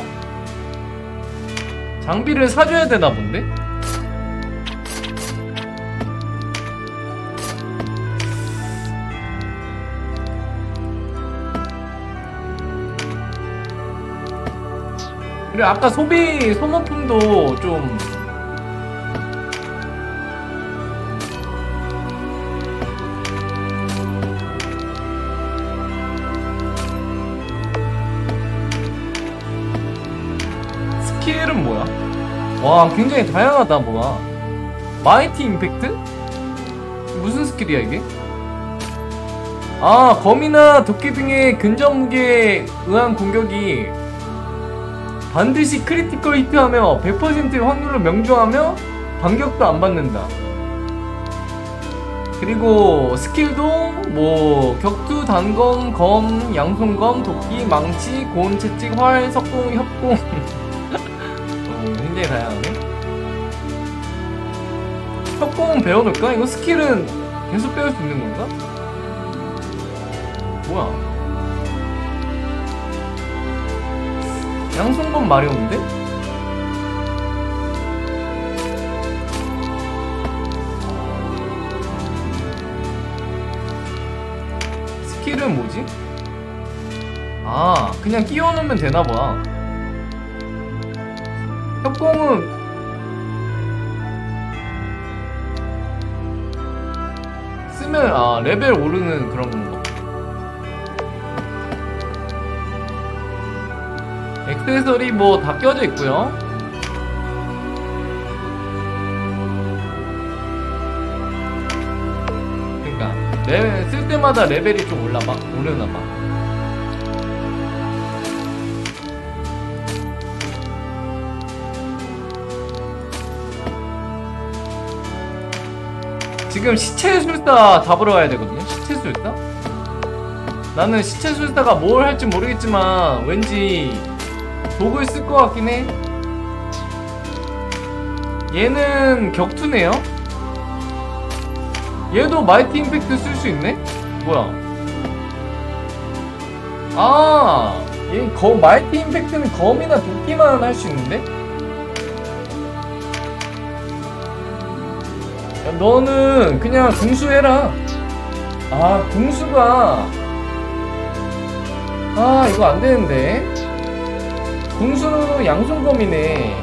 장비를 사줘야 되나 본데? 그리고 아까 소비 소모품도 좀 스킬은 뭐야? 와 굉장히 다양하다. 뭐야 마이티 임팩트? 무슨 스킬이야 이게? 아 검이나 도끼 등의 근접 무게에 의한 공격이 반드시 크리티컬 히트하며 백 퍼센트의 확률로 명중하며 반격도 안 받는다. 그리고 스킬도 뭐 격투, 단검, 검, 양손검, 도끼, 망치, 고온 채찍, 활, 석공, 협공 어, 굉장히 다양하네. 협공은 배워놓을까? 이거 스킬은 계속 배울 수 있는 건가? 뭐야 양손검 마려운데? 스킬은 뭐지? 아 그냥 끼워놓으면 되나봐. 협공은 쓰면 아 레벨 오르는 그런 건가? 액세서리 뭐 다 껴져 있고요. 그러니까 레벨 쓸 때마다 레벨이 좀 올라봐 오르나봐. 지금 시체술사 잡으러 가야 되거든요. 시체술사? 나는 시체술사가 뭘 할지 모르겠지만 왠지 독을 쓸 것 같긴 해. 얘는 격투네요. 얘도 마이티 임팩트 쓸 수 있네? 뭐야? 아, 얘 거, 마이티 임팩트는 검이나 도끼만 할 수 있는데? 야, 너는 그냥 궁수해라. 아, 궁수가 아, 이거 안 되는데. 궁수는 양손검이네.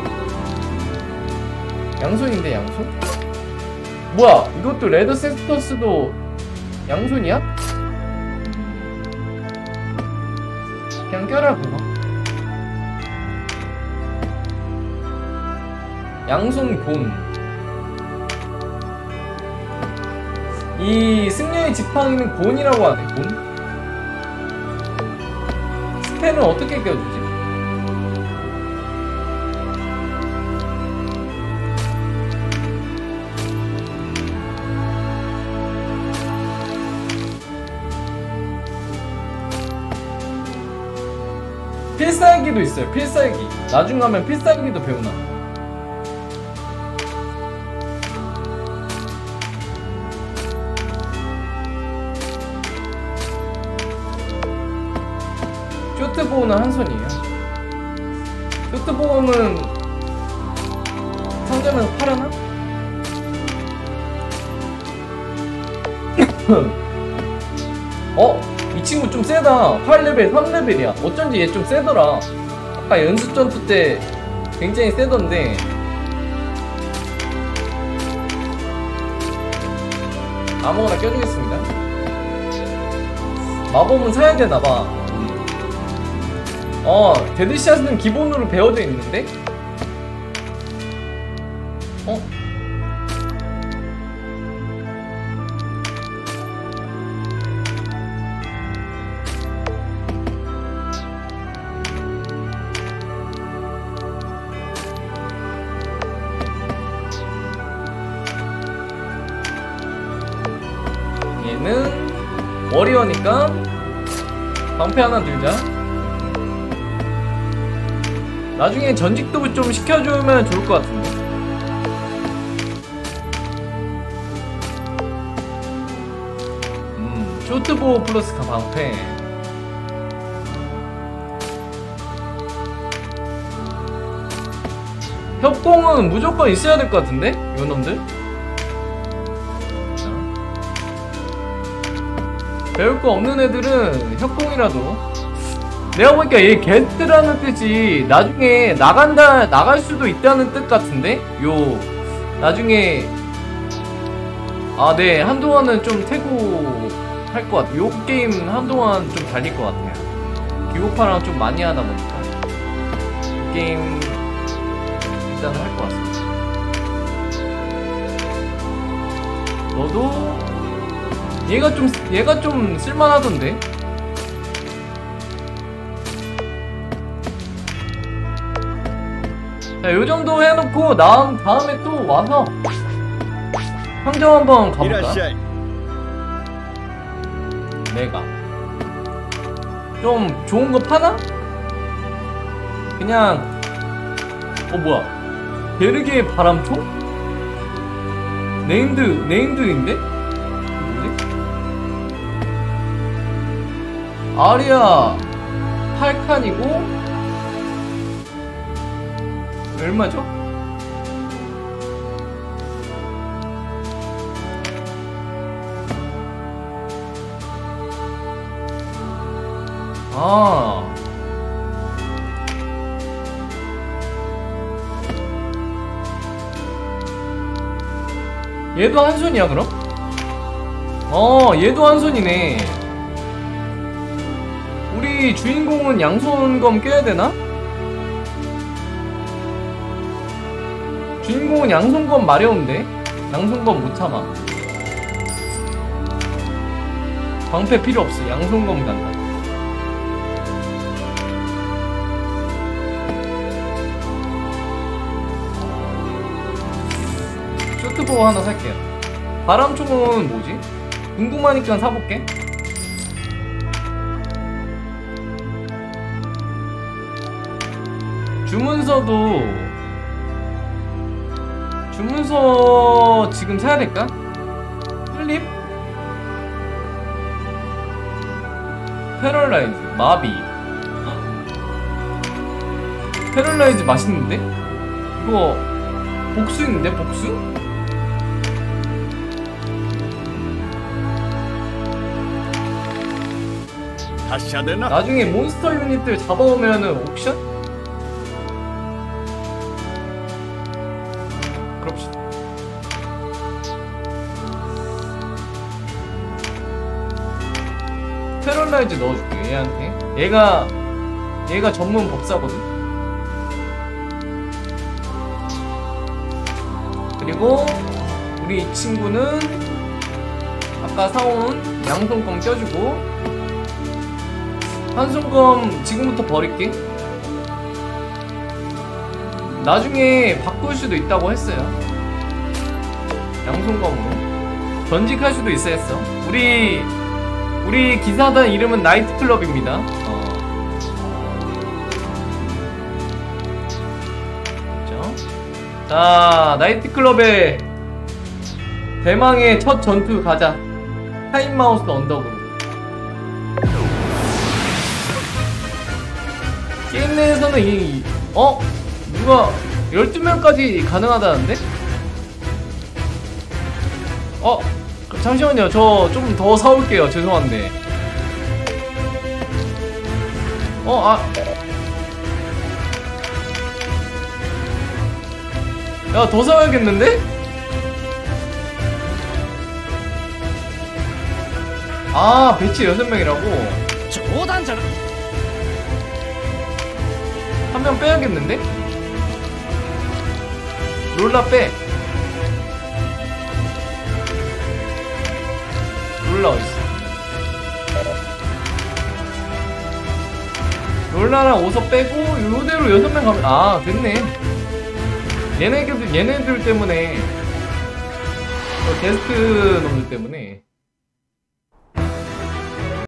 양손인데 양손? 뭐야 이것도 레드 세스터스도 양손이야? 그냥 껴라 그거. 양손 곤. 이 승려의 지팡이는 곤이라고 하네. 곤? 스펠은 어떻게 껴주지? 필살기도 있어요. 필살기. 나중 가면 필살기도 배우나. 쇼트보우는 한 손이에요. 쇼트보우는 상점에서 팔아나? 어? 이 친구 좀 세다. 팔 레벨, 삼 레벨이야. 어쩐지 얘 좀 세더라. 아까 연습 전투 때 굉장히 세던데. 아무거나 껴주겠습니다. 마법은 사야 되나봐. 어, 데드샷은 기본으로 배워져 있는데? 어? 얘는 워리어니까 방패 하나 들자. 나중에 전직도 좀 시켜주면 좋을 것 같은데. 음, 쇼트보 플러스 방패. 협공은 무조건 있어야 될 것 같은데? 이놈들? 배울 거 없는 애들은 협공이라도. 내가 보니까 얘 게스트라는 뜻이 나중에 나간다, 나갈 수도 있다는 뜻 같은데? 요, 나중에, 아, 네, 한동안은 좀 퇴고할 것 같아요. 요 게임 한동안 좀 달릴 것 같아요. 기고파랑 좀 많이 하다 보니까. 이 게임, 일단은 할 것 같습니다. 너도, 얘가 좀, 얘가 좀 쓸만하던데? 자, 요정도 해놓고 다음, 다음에 또 와서 상점 한번 가볼까? 내가 좀 좋은 거 파나? 그냥 어 뭐야 베르게의 바람총? 네임드, 네임드인데? 뭐지? 아리아 팔 칸이고 얼마죠? 아 얘도 한 손이야 그럼? 어 얘도 한 손이네. 우리 주인공은 양손검 껴야 되나? 주인공은 양손검 마려운데? 양손검 못 참아. 방패 필요 없어. 양손검 간다. 쇼트보우 하나 살게요. 바람총은 뭐지? 궁금하니까 사볼게. 주문서도 주문서 지금 사야 될까? 플립? 패럴라이즈, 마비. 패럴라이즈 맛있는데? 이거 복수 있는데? 복수? 나중에 몬스터 유닛들 잡아오면은 옥션? 그럽시다. 패럴라이즈 넣어줄게 얘한테. 얘가 얘가 전문 법사거든. 그리고 우리 이 친구는 아까 사온 양손검 껴주고, 한손검 지금부터 버릴게. 나중에 바꿀 수도 있다고 했어요. 양손검으로 전직할 수도 있어 했어. 우리 우리 기사단 이름은 나이트클럽입니다. 어. 그렇죠? 자, 나이트클럽의 대망의 첫 전투 가자. 타임마우스 언덕으로. 게임 내에서는 이 어? 누가 열두 명까지 가능하다는데? 어? 잠시만요. 저 좀 더 사올게요. 죄송한데. 어? 아 야, 더 사야겠는데? 아, 배치 여섯 명이라고? 저단잖아. 한 명 빼야겠는데? 롤라 빼. 롤라 어딨어? 롤라랑 오서 빼고 요대로 여섯 명 가면, 아, 됐네. 얘네들, 얘네들 때문에, 어, 게스트 놈들 때문에.